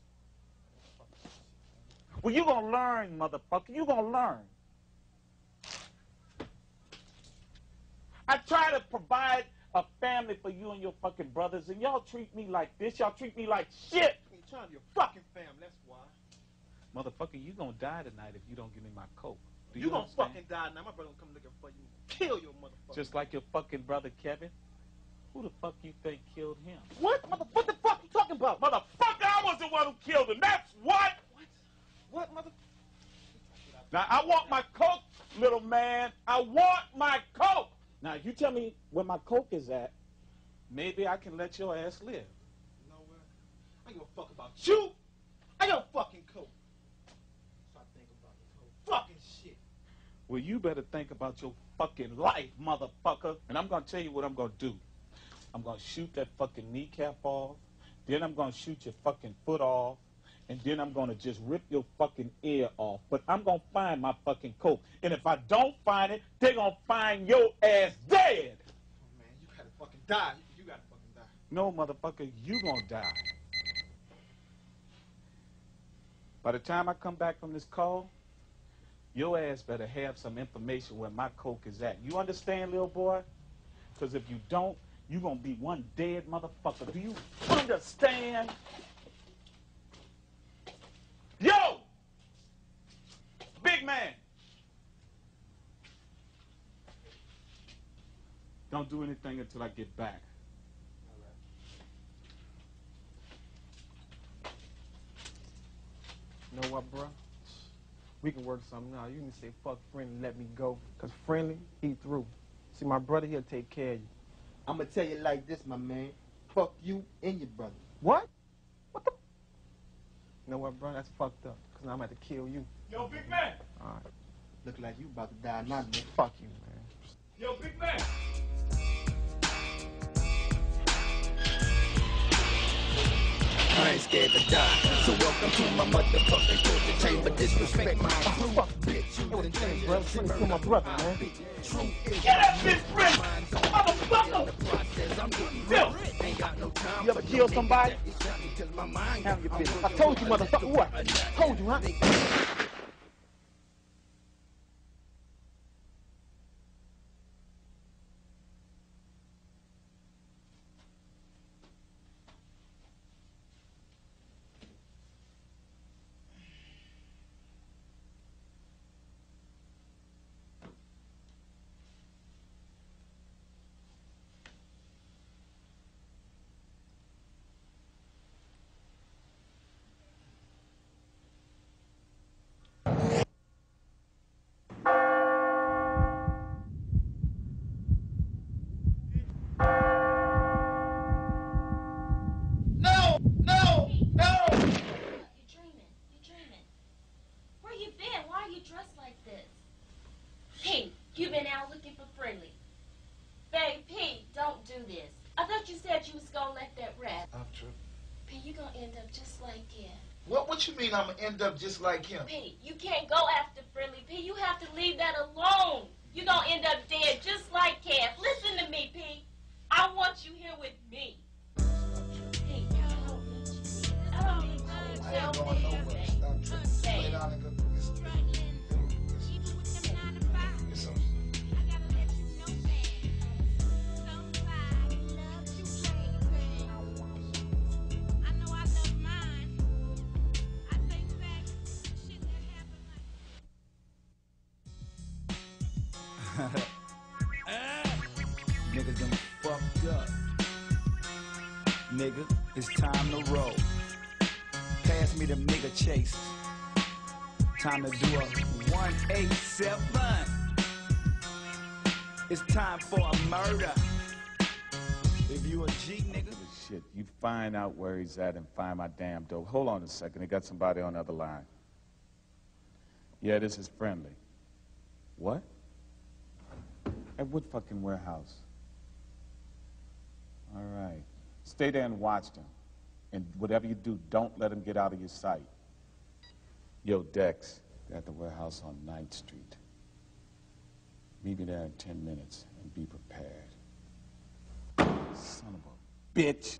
Well, you gonna learn, motherfucker. You gonna learn. I try to provide a family for you and your fucking brothers, and y'all treat me like this. Y'all treat me like shit. You're trying to your fucking family, that's why. Motherfucker, you gonna die tonight if you don't give me my coke. Do You, you gonna understand? fucking die now. My brother gonna come looking for you. Kill your motherfucker. Just like your fucking brother Kevin. Who the fuck you think killed him? What? Motherfucker, what the fuck you talking about? Motherfucker, I was the one who killed him. That's what. What? What, mother? Now, I want my coke, little man. I want my coke. Now, you tell me where my coke is at. Maybe I can let your ass live. You know what? I don't give a fuck about you. I don't fucking coke. Start thinking about this whole fucking shit. Well, you better think about your fucking life, motherfucker. And I'm gonna tell you what I'm gonna do. I'm gonna shoot that fucking kneecap off. Then I'm gonna shoot your fucking foot off. And then I'm gonna just rip your fucking ear off. But I'm gonna find my fucking coke. And if I don't find it, they're gonna find your ass dead. Oh, man, you gotta fucking die. You, you gotta fucking die. No, motherfucker, you gonna die. By the time I come back from this call, your ass better have some information where my coke is at. You understand, little boy? Because if you don't, you gonna be one dead motherfucker. Do you understand? Yo! Big man! Don't do anything until I get back. You know what, bro? We can work something out. You can say, fuck Friendly, let me go. Because Friendly, he through. See, my brother, he'll take care of you. I'm going to tell you like this, my man. Fuck you and your brother. What? What the? You know what, bro? That's fucked up. Because now I'm about to kill you. Yo, big man! All right. Look like you about to die now, man. Fuck you, man. Yo, big man! I ain't scared to die. So welcome to my motherfucking torture chamber. Disrespect my fuck bitch. You wouldn't change, bro. Listen to my brother, man. Get that bitch friend! Motherfucker! Phil! You ever killed somebody? Have your bitch. I told you, motherfucker. What? I told you, huh? No! No! No! You're dreaming. You're dreaming. Where you been? Why are you dressed like this? Pete, you been out looking for Friendly. Babe, Pete, don't do this. I thought you said you was gonna let that rap. I'm true. Pete, you gonna end up just like him. What, what you mean I'm going to end up just like him? Pete, you can't go after Friendly. Pete, you have to leave that alone. You gonna end up dead just like Kev. Listen to me, Pete. I want you here with me. Pete, I don't need you. I don't need you. I ain't going nowhere. Stop tripping. Lay down and go get some. Get some. Niggas done fucked up. Nigga, it's time to roll. Pass me the nigga chase. Time to do a one eight seven. It's time for a murder. If you a G nigga. Shit, you find out where he's at and find my damn dope. Hold on a second, they got somebody on the other line. Yeah, this is Friendly. What? At what fucking warehouse? All right. Stay there and watch them. And whatever you do, don't let them get out of your sight. Yo, Dex, they're at the warehouse on ninth street. Meet me there in ten minutes and be prepared. Son of a bitch.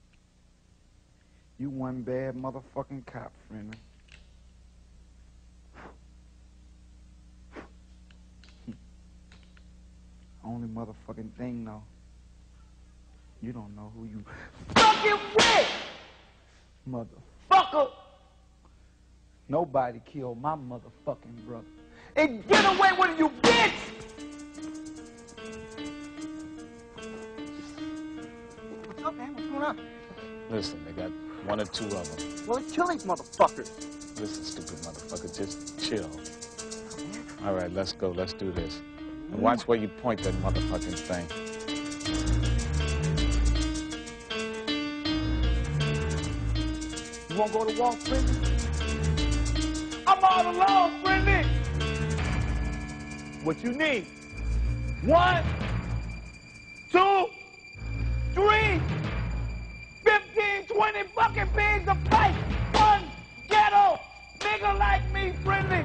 You one bad motherfucking cop, Friendly. Only motherfucking thing, though, You don't know who you fucking with, motherfucker. Nobody killed my motherfucking brother. And get away with it, you bitch! What's up, man? What's going on? Listen, they got one or two of them. Well, let's kill these motherfuckers. Listen, stupid motherfucker, just chill. All right, let's go. Let's do this. And watch where you point that motherfucking thing. You wanna go to war, friendly? I'm all alone, friendly. What you need? One, two, three, fifteen, twenty fucking pigs of pipe. One ghetto nigga like me, friendly.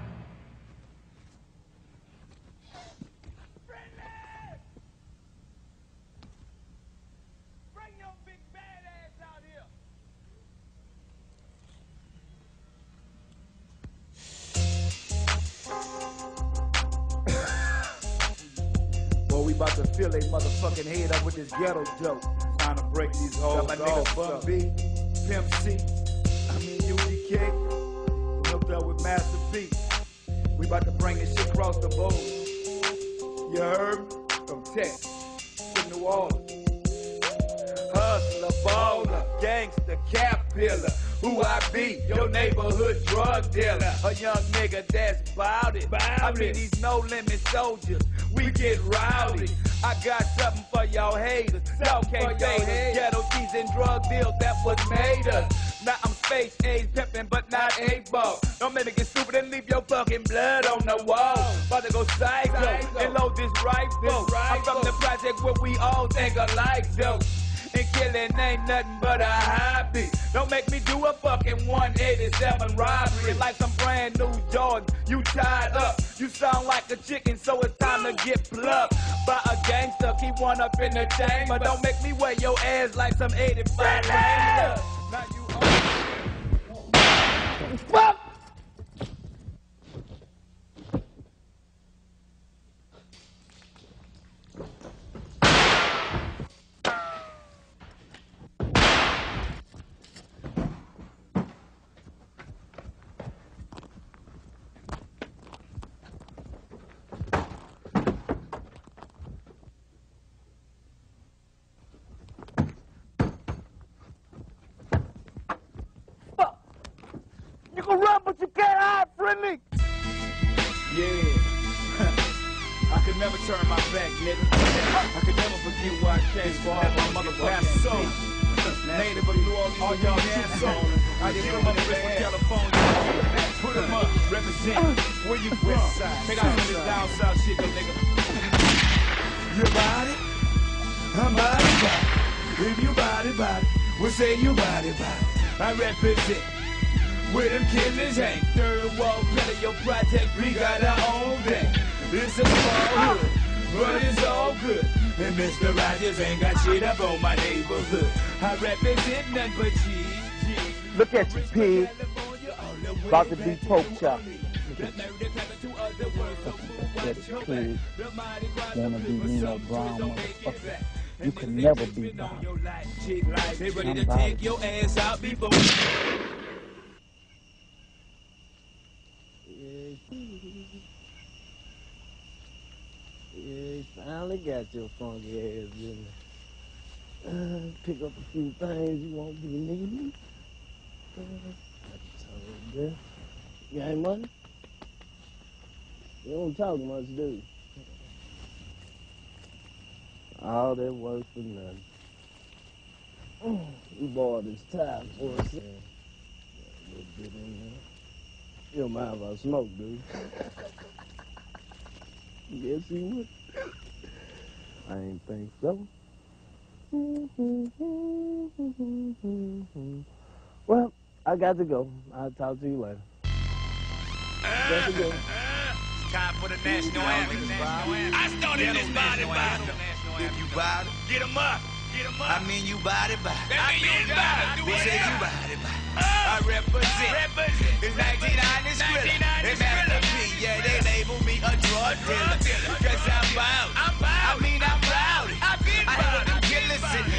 We about to fill a motherfucking head up with this ghetto joke. Trying to break these hoes. Got my nigga Bun B, Pimp C, I mean U D K, hooked up with Master P. We about to bring this shit across the board. You heard? From Texas to New Orleans. Hustler, baller, gangster, cap pillar. Who I be? Your neighborhood drug dealer. A young nigga that's bout it. Bout I mean, these no-limit soldiers. We get rowdy. I got something for y'all haters. Y'all can't fade us. Ghetto cheese and drug deals, that's what made us. Now I'm space age pimping, but not eight-ball. Don't make me get stupid and leave your fucking blood on the wall. About to go psycho and load this rifle. I'm from the project where we all think alike, though. And killing ain't nothing but a hobby. Don't make me do a fucking one eighty-seven robbery. Like some brand new Jordans, you tied up. You sound like a chicken, so it's time to get plucked by a gangster. Keep one up in the chamber. Don't make me wear your ass like some eighty-five Ranger. Now you fuck! You can run, but you can't hide, friendly. Yeah. I could never turn my back, nigga. I could never forget where I came from. My mother passed soul. Native of New Orleans, all y'all dance on. I get them up from California. Put them up, represent. Where you from? Take out this down south shit, though, nigga. You about it? I'm about it, about it. If you about it, about it, we'll say you about it, about it. I represent. Where them killers hang, third wall killer, your project, we got our own thing. It's a small hood, but it's all good. And Mister Rogers ain't got shit up on my neighborhood. I represent none but cheese. Look at you, pig. About to be pork chop. Look at you, pig. Wanna be Nino Brown, motherfucker. You can never be Bout. They ready to take your ass out before. Yeah, he finally got your funky ass, didn't he? Uh, pick up a few things you won't be needing. Uh, you got any money? You don't talk much, do you? All that work for nothing. You bought this time for us. Yeah. A little bit in there. You don't mind if I smoke, do you? Yes, he would. I ain't think so. Well, I got to go. I'll talk to you later. Got to go. It's time for the national anthem. I started this body body. If you bout it, get 'em up. Get 'em up. I mean you body body. I mean body. We say you body body. I represent. Represent. It's nineteen ninety Skrilla. It's Master P. Yeah, they label me a drug dealer. Cause I'm bout. I'm bout. I mean I'm rowdy. I've been I have them killers in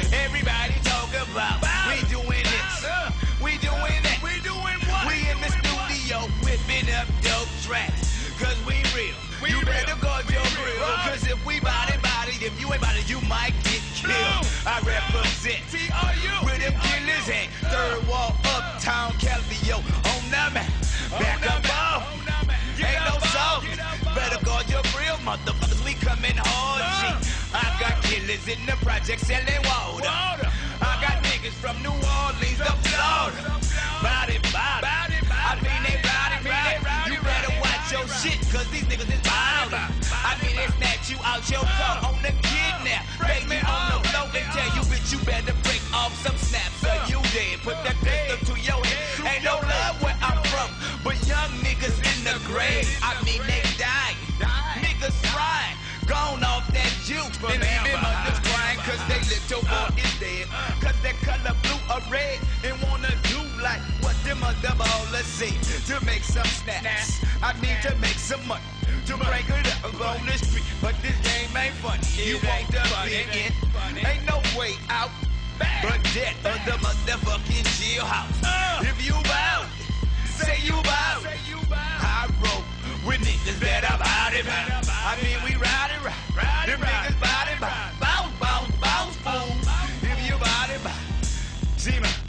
in the project selling water. I got niggas from New Orleans to Florida. Body, body, I mean they rowdy, rowdy. You better watch your shit, cause these niggas is body. I mean they snatch you out your car on the kidnap. Bang me on the floor and tell you, bitch, you better break off some snaps or you dead. Put that pistol to your head. Ain't no love where I'm from, but young niggas in the grave. I mean they dying, niggas frying, gone off that juke. And they mothers crying cause they little boy is dead. Cause they color blue or red and wanna do like what them other ballers say. To make some snaps, I need to make some money to break it up on the street. But this game ain't funny. You want to be in, ain't no way out but death of the motherfucking jailhouse. If you bout, say you bout. I roll with niggas that about it. I mean we ride it, ride. Them niggas bout it, bounce, bounce, bounce, boom. If you bout it, see me,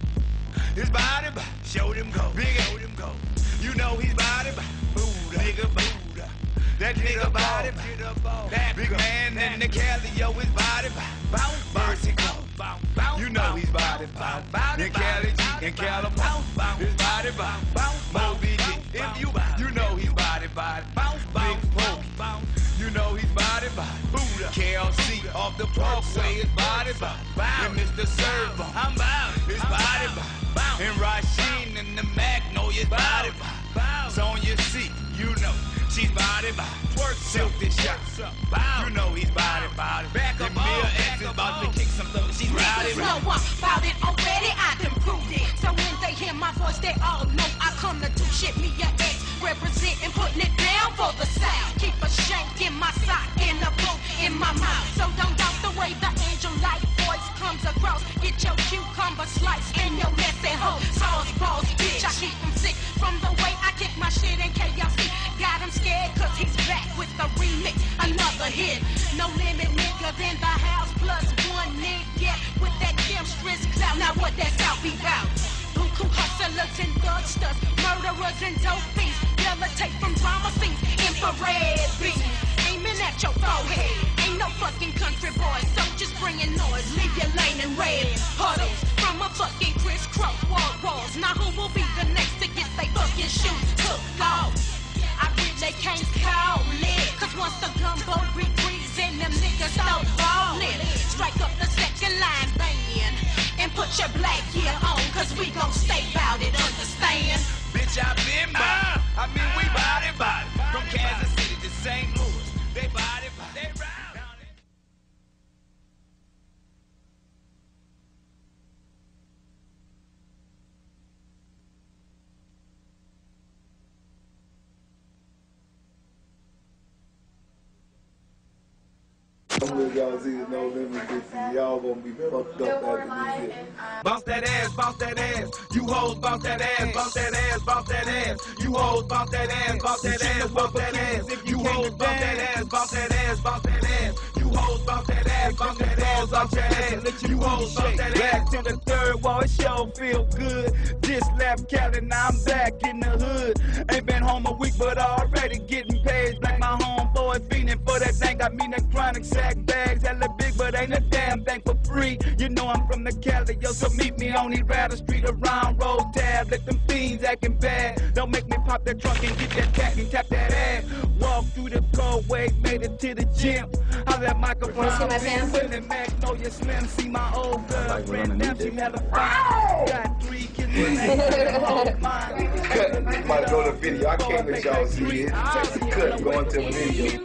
his body, show them go, big show them go. You know he's body, Buddha, nigga Buddha. That nigga body, that big man in the Cali, yo, his body, bounce, mercy go. You know he's body, bounce, in Cali, G, in California, his body, bounce, Moby Dick. If you, you know he's body, body, bounce, bounce, bounce. You know he's body, body, Buddha. K L C off the parkway, his body, bounce. And Mister Servo, I'm bound, his body, bounce. And Rasheen and the Mac know his body, bounce. On your seat, you know she's body, body. Twerk, silk this shot. You know he's body, body. Back up, Mia X is about to kick some stuff. She's rowdy, Niggas know I'm about it already, I done proved it. So when they hear my voice, they all know I come to do shit. Me a X, representing, putting it down for the South. Keep a shank in my sock, and a boot in my mouth. So don't doubt the way the angel-like voice comes across. Get your cucumber slice and your messy hoe. Sauce balls, bitch, I keep them sick from the way I kick my shit in K L C. Got him scared cause he's back with the remix, another hit. No limit niggas in the house, plus one nigga with that Kimstress clout. Now what that's out be bout? Buku hustlers and thugsters, murderers and dope fiends. Levitate from drama scenes, infrared beams, aiming at your forehead. Ain't no fucking country boys, so just bringing noise. Leave your lane in red puddles from a fucking crisscross wall walls. Now who will be the next to get they fucking shoes took off? I really can't call it, cause once the gumbo retreats and them niggas start ballin', strike up the second line band and put your black gear on, cause we gon' stay bout it, understand? Bitch, I been by. I mean we body, body. From Kansas City to Saint Louis, they body, body. They ride. Y'all see the No Limit bitches, y'all gonna be fucked up after this shit. Bounce that ass, bounce that ass. You hoes bounce that ass, bounce that ass, bounce that ass. You hoes bounce that ass, bounce that ass, bounce that ass. You hoes bounce that ass, bounce that ass, bounce that ass. You hoes bounce that ass, bounce that ass, bounce that ass. Let you hoes bounce that ass. Back to the third wall, it sure feel good. Just left Cali, now I'm back in the hood. Ain't been home a week, but already getting paid. Like my homeboy feeling for that thing. Got me the chronic sack bags, hella big, but ain't a damn thing for free. You know I'm from the Cali, yo, so meet me on the Rattle Street around Road Tab. Let them fiends acting bad. Don't make me pop that trunk and get that tack and tap that ass. Walk through the cold way, made it to the gym. I let microphone see my pants? Willie Magnolia Slim, see my old girlfriend. Now she hella fine. Got three kids in that whole mind. Might go to video. I can't let y'all see it. That's a cut going to video.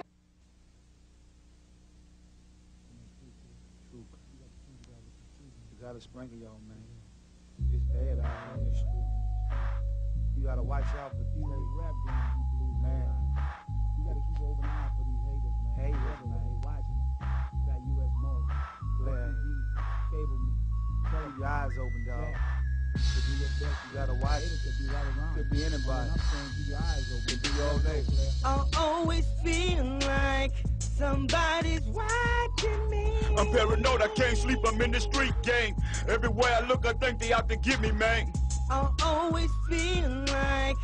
You gotta sprinkle y'all, man. It's bad out here in the street. You gotta watch out for these rap games, man. You gotta keep an open eye for these haters, man. Haters, man. They watching. You got U S Mo, Black T V, Cable Man. Keep your eyes open, dog. To do your best, you gotta watch it. Could be right around. Could be anybody. I'm saying keep your eyes open. Could be all day. I always feel like somebody's watching me. I'm paranoid, I can't sleep, I'm in the street gang. Everywhere I look, I think they out to get me, man. I always feel like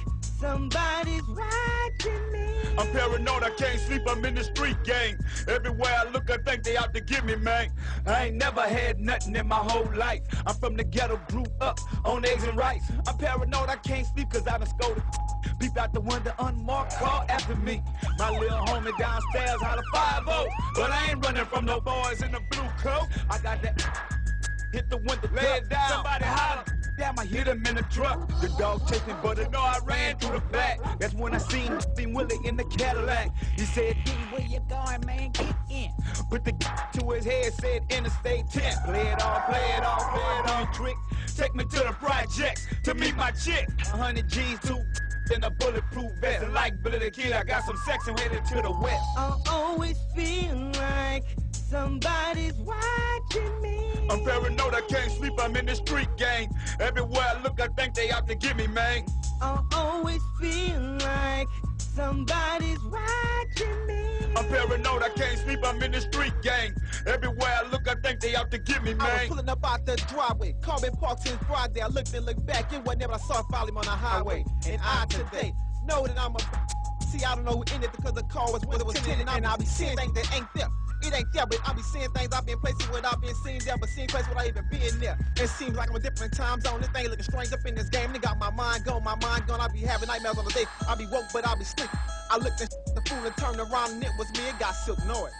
somebody's watching me. I'm paranoid, I can't sleep, I'm in the street gang. Everywhere I look, I think they out to get me, man. I ain't never had nothing in my whole life. I'm from the ghetto, grew up on eggs and rice. I'm paranoid, I can't sleep cause I done scolded. Peep out the window, unmarked, call after me. My little homie downstairs holler five oh. But I ain't running from no boys in the blue coat. I got that hit the window, lay it down. Somebody holler. Damn, I hit him in the truck. The dog chased me, but I know I ran through the back. That's when I seen seen Willie in the Cadillac. He said, "Hey, where you going, man? Get in." Put the to his head, said Interstate ten. Play it off, play it off, play it off. Trick, take me to the projects to meet my chick. A hundred G's, two in a bulletproof vest. And like Billy the Kid, I got some sex and headed to the west. I always feel like somebody's watching me. I'm paranoid, I can't sleep, I'm in the street gang. Everywhere I look, I think they out to get me, man. I always feel like somebody's watching me. I'm paranoid, I can't sleep, I'm in the street gang. Everywhere I look, I think they out to get me, man. I was pulling up out the driveway, car been parked since Friday. I looked and looked back, it wasn't never I saw him on the highway. And I today know that I'm a see, I don't know who in it because the car was with it was tinted, and I'll be seeing things that ain't there. It ain't there, but I be seeing things. I've been places without being seen there, but seeing places without even being there. It seems like I'm a different time zone. This thing looking strange up in this game. They got my mind gone, my mind gone. I be having nightmares on the day. I be woke, but I be sleep. I looked at the fool and turned around, and it was me. It got Silk Noid.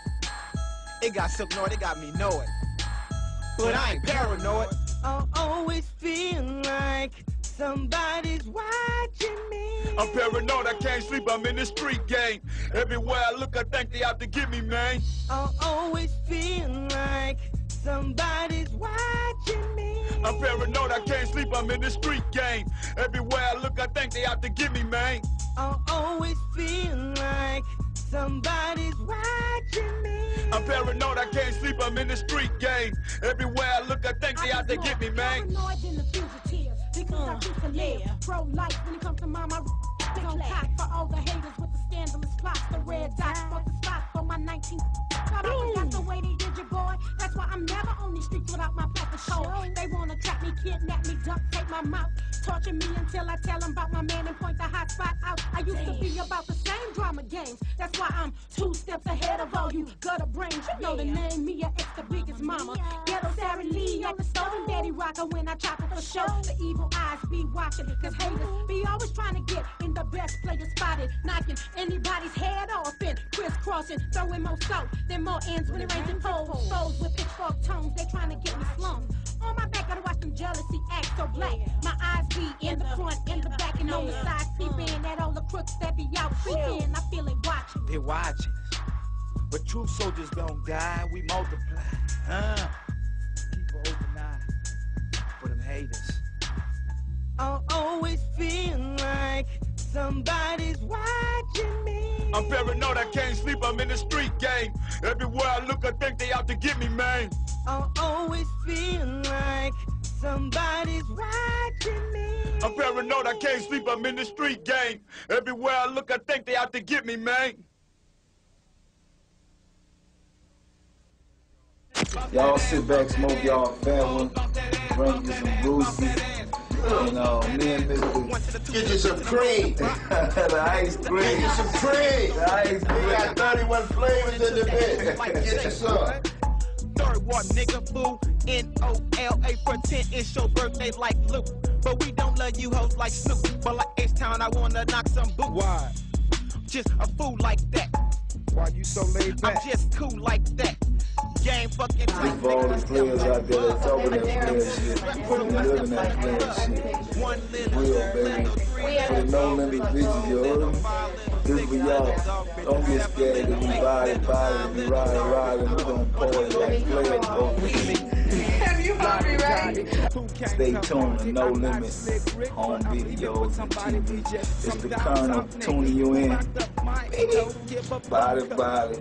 It got Silk Noid. It got me know it. But I ain't paranoid. I always feel like somebody's watching me. I'm paranoid, I can't sleep, I'm in the street gang. Everywhere I look, I think they out to get me, man. I always feel like somebody's watching me. I'm paranoid, I can't sleep, I'm in the street gang. Everywhere I look, I think they out to get me, man. I always feel like somebody's watching me. I'm paranoid, I can't sleep, I'm in the street gang. Everywhere I look, I think they out to get me, man. Paranoid in the fugitives, because I choose to live. Pro-life when it comes to mama, don't cock for all the haters with the scandalous plots. The red dot for the spot for my nineteen. Thought I forgot the way they did your boy. That's why I'm never on these streets without my paper code. They wanna trap me, kidnap me, duct tape my mouth, torture me until I tell them about my man and point the hot spot out. I used to be about the same drama games. That's why I'm two steps ahead of all you gutter brains. You know the name, Mia, it's the biggest mama. Ghetto Sarah Lee at the stove and Daddy Rocker when I chop it for show. The evil eyes be watching, cause haters be always trying to get in the best player spotted, knocking anybody's head off and crisscrossing, throwing more salt than more ends when it rains and poles. Foes with pitchfork tongues, they trying to get me slung. On my back, gotta watch them jealousy act so black. My eyes be in the front, in the back, and on the side, peeping at all the crooks that be out creeping. I feel it watching. They watching us. But true soldiers don't die, we multiply. Huh? Keep an open eye for them haters. I always feel like somebody's watching me. I'm paranoid, I can't sleep, I'm in the street gang. Everywhere I look, I think they out to get me, man. I always feel like somebody's watching me. I'm paranoid, I can't sleep, I'm in the street gang. Everywhere I look, I think they out to get me, man. Y'all sit back, smoke y'all fat one, drink you some brewski. And uh, me and Mister Get you some cream. the ice cream. Get you some cream. The ice cream. We got thirty-one flavors in the bed. Get you some. Third ward nigga, boo. N O L A pretend it's your birthday like Luke. But we don't love you hoes like Snoop. But like H-Town, I wanna knock some boot. Why? Just a fool like that. Why you so laid back? I'm just cool like that. Game fucking tight. For all the players out there that's talking that player shit, and living that player shit. Real, baby. For the no limit bitches, you heard me? This for y'all. Don't get scared if we ride, ride, if we ride, ride, and we gon' party like players, bro. Have you heard me right? Stay tuned to No Limit home videos and T V. It's the Colonel tuning you in. Body, body.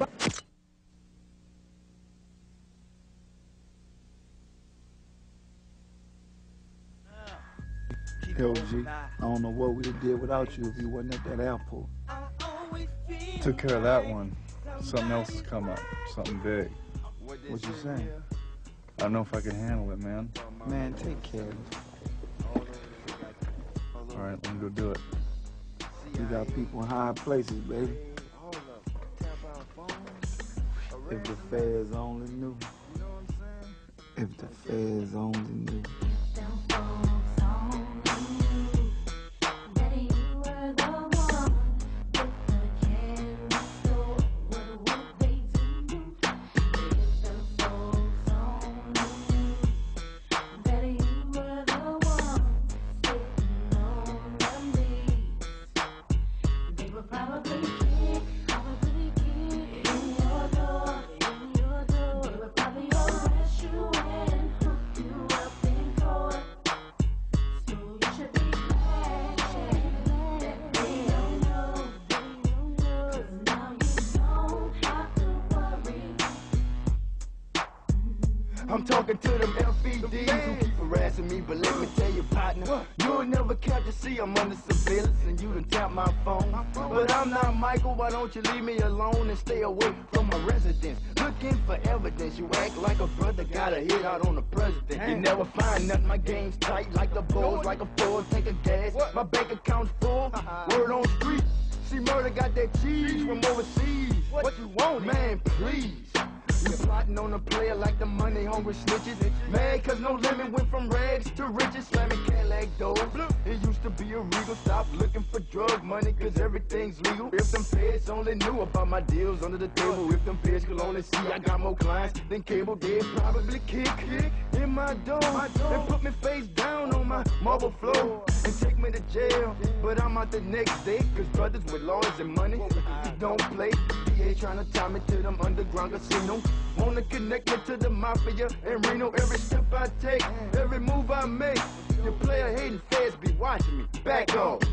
Yo, G, I don't know what we'd have did without you if you wasn't at that airport. Took care of that one. Something else has come up. Something big. What you saying? I don't know if I can handle it, man. Man, take care of it. All right, let me go do it. We got people in high places, baby. If the feds only knew. If the feds only knew. I'm talking to them L P Ds who keep harassing me, but let me tell you, partner, you'll never catch a see I'm under surveillance and you done tap my phone. But I'm not Michael, why don't you leave me alone and stay away from my residence? Looking for evidence, you act like a brother got a hit out on the president. You never find nothing, my game's tight like the Bulls, like a Ford, take a gas, my bank account's full, word on street. See, murder got that cheese from overseas. What you want, man, please. You plotting on a player like the money hungry snitches. Mad cause no limit went from rags to riches. Slamming Cadillac doors. It used to be a regal. Stop looking for drug money cause everything's legal. If them feds only knew about my deals under the table. If them feds could only see I got more clients than cable, they'd probably kick, kick in my door and put me face down on my marble floor and take me to jail. But I'm out the next day cause brothers with lawyers and money don't play. D A trying to tie me to them underground casinos. Wanna connect me to the mafia and Reno. Every step I take, every move I make, your player hating feds be watching me. Back off.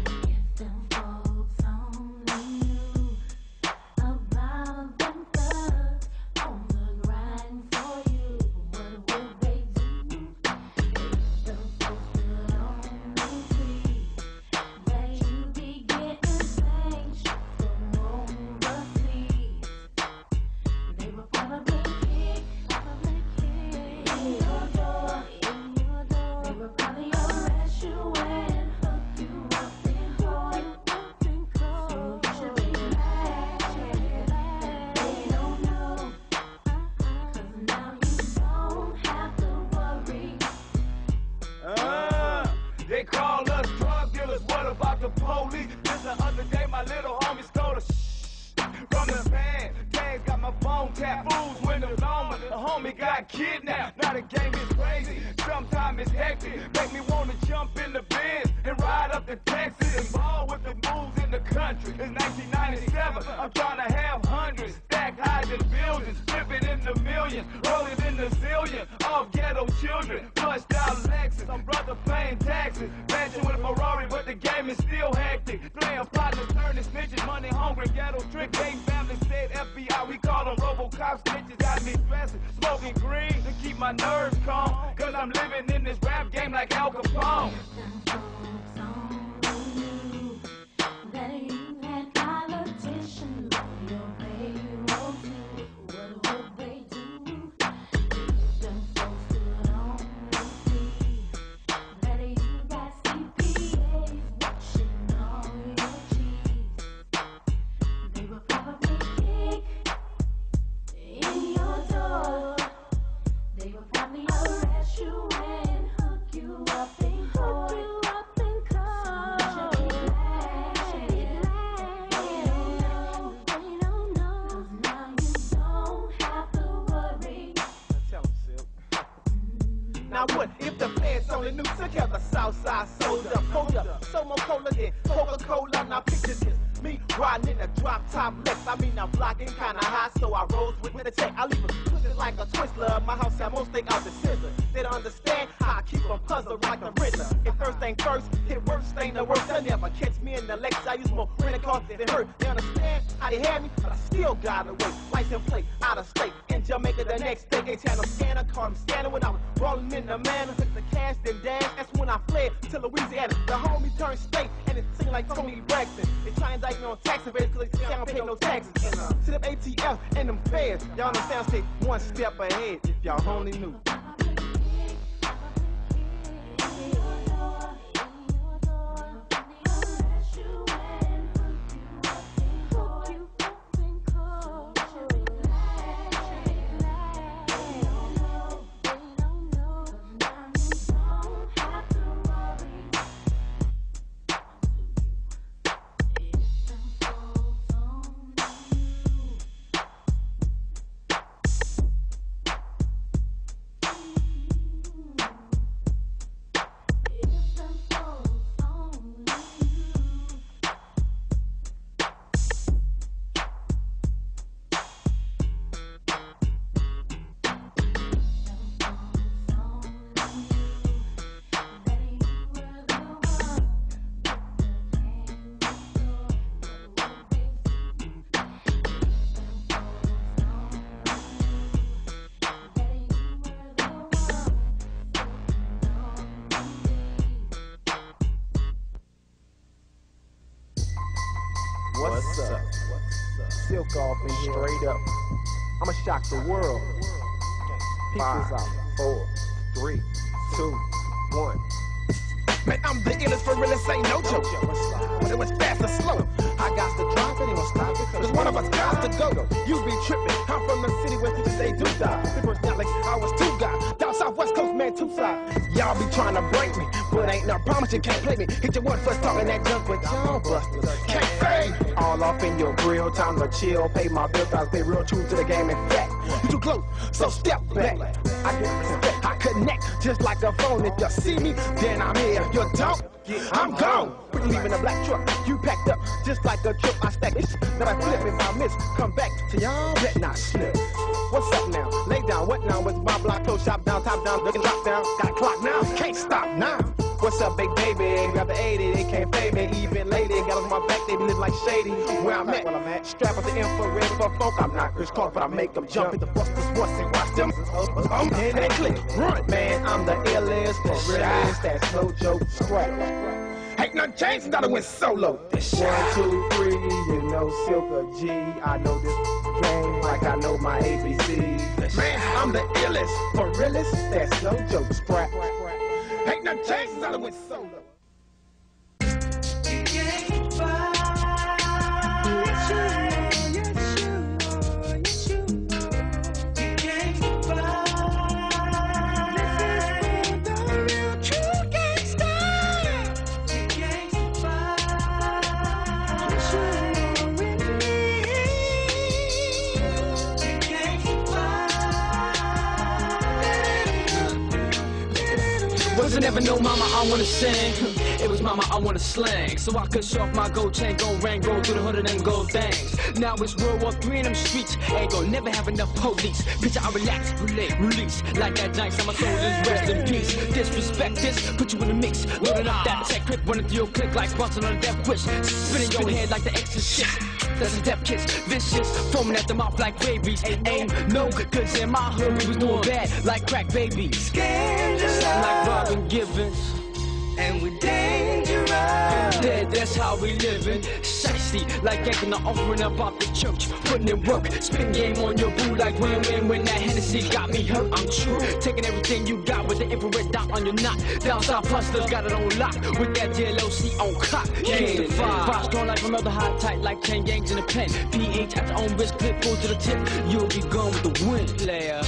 They call us drug dealers, what about the police? Just the other day, my little homie stole a shh from the van. James got my phone tapped, fools windows on, but the homie got kidnapped. Now the game is crazy, sometimes it's hectic. Make me wanna jump in the Benz and ride up to Texas. Involved with the moves in the country. It's nineteen ninety-seven, I'm trying to have hundreds. Stack high in buildings, flipping in the millions, rolling in the zillion. All ghetto children, flushed out Lexus. I'm brother paying taxes. Mansion with a Ferrari, but the game is still hectic. Playing partners, turning snitches, money hungry, ghetto trick. Gang family said F B I, we call them RoboCop snitches. Got me stressing, smoking green to keep my nerves calm. Cause I'm living in this rap game like Al Capone. Now what if the feds only knew? Together, Southside sold up, hold up, so more cola than Coca-Cola. Now picture this, me riding in a drop top Lex. I mean I'm blocking kinda high, so I rose with the check. I leave them twisted like a Twizzler. My house had most thing out the scissor. They don't understand how I keep them puzzled like the Riddler. If first thing first, hit worst thing the worst. They'll never catch me in the Lex. I use more rental cars than hurt. They understand how they had me, but I still got away. License plate out of state. In Jamaica the next day, they channel scanner, caught him scanning when I was rolling in the manor. Took the cash then dash. That's when I fled to Louisiana. The homie turned state, and it seemed like Tony Braxton. They try and indict me on tax evaders because they say I don't pay no taxes. And uh, to them A T F and them feds, y'all understand? Stay one step ahead if y'all only knew. What's up? Silk off in here. Straight up. I'ma shock the world. Peep this out. Four, three, two, one. Man, I'm the illest for real, this ain't no joke. But it was fast and slow. I got to drop it, ain't gonna stop it. Cause one of us got to go. You be tripping. I'm from the city where people say do die. People not like I was two guys. Down south west coast, man, two sides. Y'all be trying to break me, but ain't no promise you can't play me. Hit your one first talking that junk with y'all busters. Can't fade. All off in your grill, time to chill. Pay my bills, I pay real true to the game and fact. You too close, so step back. I get respect, I connect just like a phone. If you see me, then I'm here. You don't, I'm gone. We leaving a black truck, you packed up just like a trip. I stack this, then I flip if I miss. Come back to y'all, bet not slip. What's up now? Lay down, what now? With my block, close shop down, top down, looking drop down. Got a clock now, can't stop now. What's up, big baby? Grab the eighty, they can't pay me. Even lady, got on my back, they be living like shady. Where I'm at, where I'm at. Strap up the infrared for folk. I'm not Chris Clark, but I make them jump. Hit the busters once and watch them. Um, and they click, run. Man, I'm the illest, the realest, that's no joke. Scrap. Ain't nothing changed, thought I went solo. One, two, three, you know Silk or G. I know this game like I know my A B Cs. Man, I'm the illest, for realest, that's no joke. Scrap. Ain't nothing changed since I went solo. Wasn't ever no mama I wanna sing. It was mama I wanna slang. So I could show off my gold chain, gold ring, roll through the hood of them gold things. Now it's World War Three in them streets. Ain't gonna never have enough police. Picture I relax, relate, release. Like that giant, my soldiers rest in peace. Disrespect this, put you in the mix. Loading up that tech grip, running through your click like busting on a death wish. Spinning your head like the exorcist. That's a death kiss, vicious, foaming at the mouth like rabies. Ain't no good goods in my hood, we was doing bad like crack babies. Scandalous, like Robin Givens, and we dangerous. Yeah, that's how we living. Sexy, like yanking the offering up off the church, putting in work. Spin game on your boo like win win when that Hennessy got me hurt. I'm true, taking everything you got with the infrared dot on your knot. Down south hustlers got it on lock with that D L O C on cock. Yeah, five strong like another hot tight like ten gangs in a pen. P H at your own risk, clip pull to the tip. You'll be gone with the wind, player.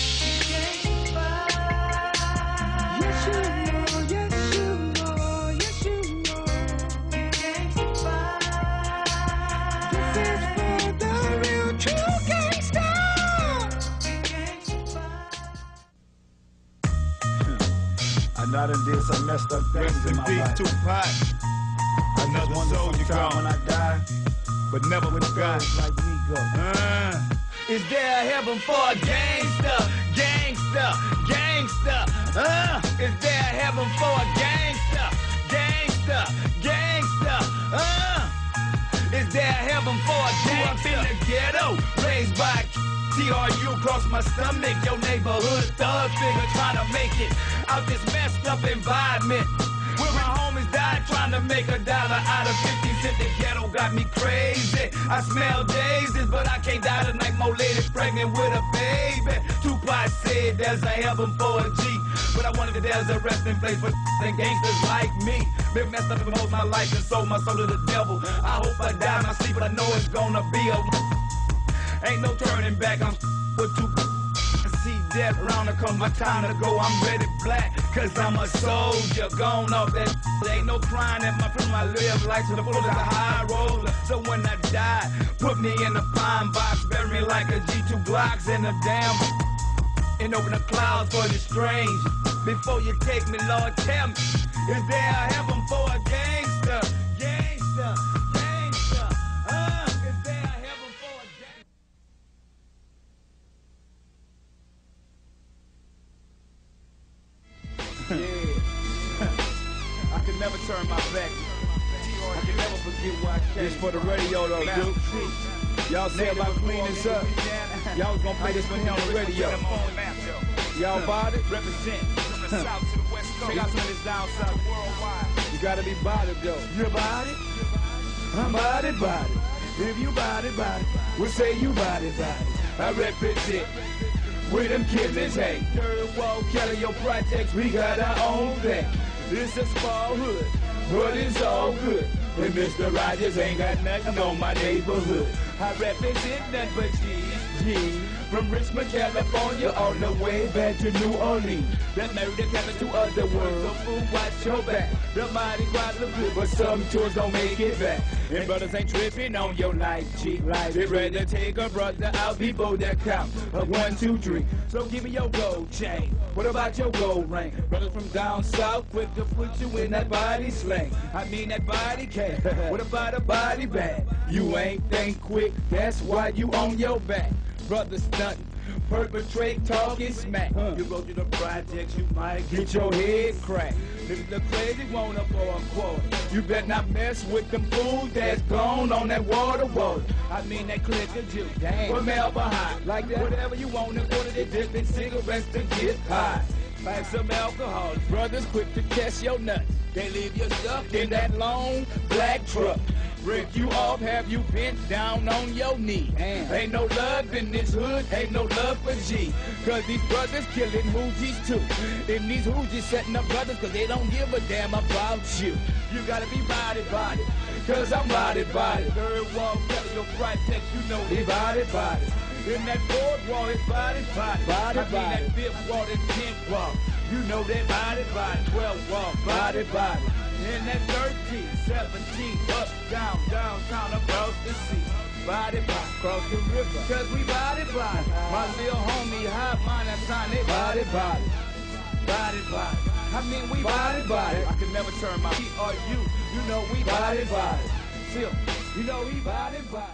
I done did some messed up things in my life. Tupac. I just wonder sometime when I die, but never with God. Like me go. Uh, is there a heaven for a gangster? Gangster, gangster. Uh, is there a heaven for a gangster? Gangster, gangster. Uh, is there a heaven for a gangster? I'm in the ghetto, raised by T R U across my stomach, your neighborhood thug figure trying to make it out this messed up environment where my homies died trying to make a dollar out of fifty cent. The ghetto got me crazy. I smell daisies, but I can't die tonight. More ladies pregnant with a baby. Tupac said there's a heaven for a G, but I wanted that there's a resting place for and gangsters like me. Been messed up for most of my life and sold my soul to the devil. I hope I die in my sleep, but I know it's gonna be a ain't no turning back, I'm with two see death round to come, my time to go, I'm ready black, cause I'm a soldier, gone off that ain't no crying at my funeral, I live life to the full of the high roller, so when I die, put me in a pine box, bury me like a G two Glocks in a damn, and open the clouds for the strange, before you take me, Lord, tell me, is there a heaven for a gangster, gangster, gangster, uh, is there a heaven for a gangster? Yeah. I could never turn my back. I can never forget where I came. This for the radio though, dude. Y'all say about clean this up. Y'all was gonna play this for me on the radio. Y'all bought it? Represent from the south to the west coast. Check out some of this down south worldwide. You gotta be bought it though. You about it? I'm body body. If you body body, we'll say you body body. I represent where them killers hang. Third wall, Kelly, your projects, we got our own thing. It's a small hood, but it's all good. And Mister Rogers ain't got nothing on my neighborhood. I represent nothing but G G. From Richmond, California, all the way back to New Orleans. That murder capital of the world. So fool, watch your back. The mighty quite look good, but some tours don't make it back. And brothers ain't tripping on your life, G. They rather take a brother out before that count. A one, two, three. So give me your gold chain. What about your gold ring? Brothers from down south, quick to put you in that body slang. I mean that body can. What about a body bag? You ain't think quick, that's why you on your back. Brothers stunting, perpetrate, talking smack. Huh. You go to the projects, you might get your head cracked. If the crazy want up for a quarter, you better not mess with them fools that's gone on that water water. I mean that click of juice, or male behind, like that. Whatever you want, in order to dip in cigarettes to get high. Like some alcohol, brothers quick to test your nuts. They leave you stuck in that long black truck. Break you off, have you bent down on your knee. Damn. Ain't no love in this hood, ain't no love for G. Cause these brothers killing hoogies too. And these hoogies setting up brothers cause they don't give a damn about you. You gotta be body body, cause I'm body body. Third wall, telling your projects, you know they body body. In that fourth wall, it's body body. Body I mean body. That fifth wall, it's tenth wall. You know that body body. Twelve wall, body body. In that thirteen, seventeen, up, down, downtown, across the sea. Body body, cross the river. Cause we body body. My little homie, high mind, that's time they body body. Body body. I mean we body body. I can never turn my P or you. You know we body body. Still, you know we body body.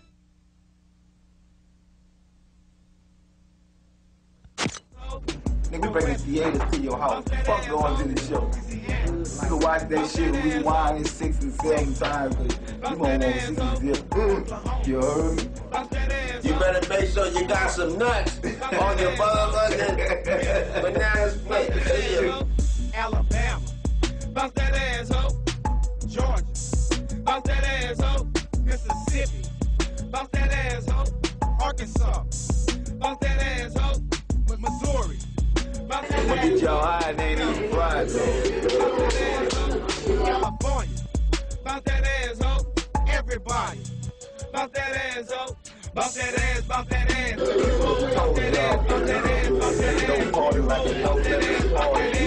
Nigga bring the theaters to your house. Fuck going to the show. You can watch that shit rewind it six and seven times, but you won't want to see the zip. You heard me? You better make sure you got some nuts on your motherfucking banana split. Alabama, bounce that asshole. Georgia, bounce that asshole. Mississippi, bounce that asshole. Arkansas, bounce that asshole. Missouri, bounce that asshole. Get y'all high and ain't even fried, California, bounce that asshole. Everybody, bounce that asshole. Bounce that ass, bounce that ass. Bounce that ass, bounce that ass, bounce that ass. Don't party like a bounce that ass, party.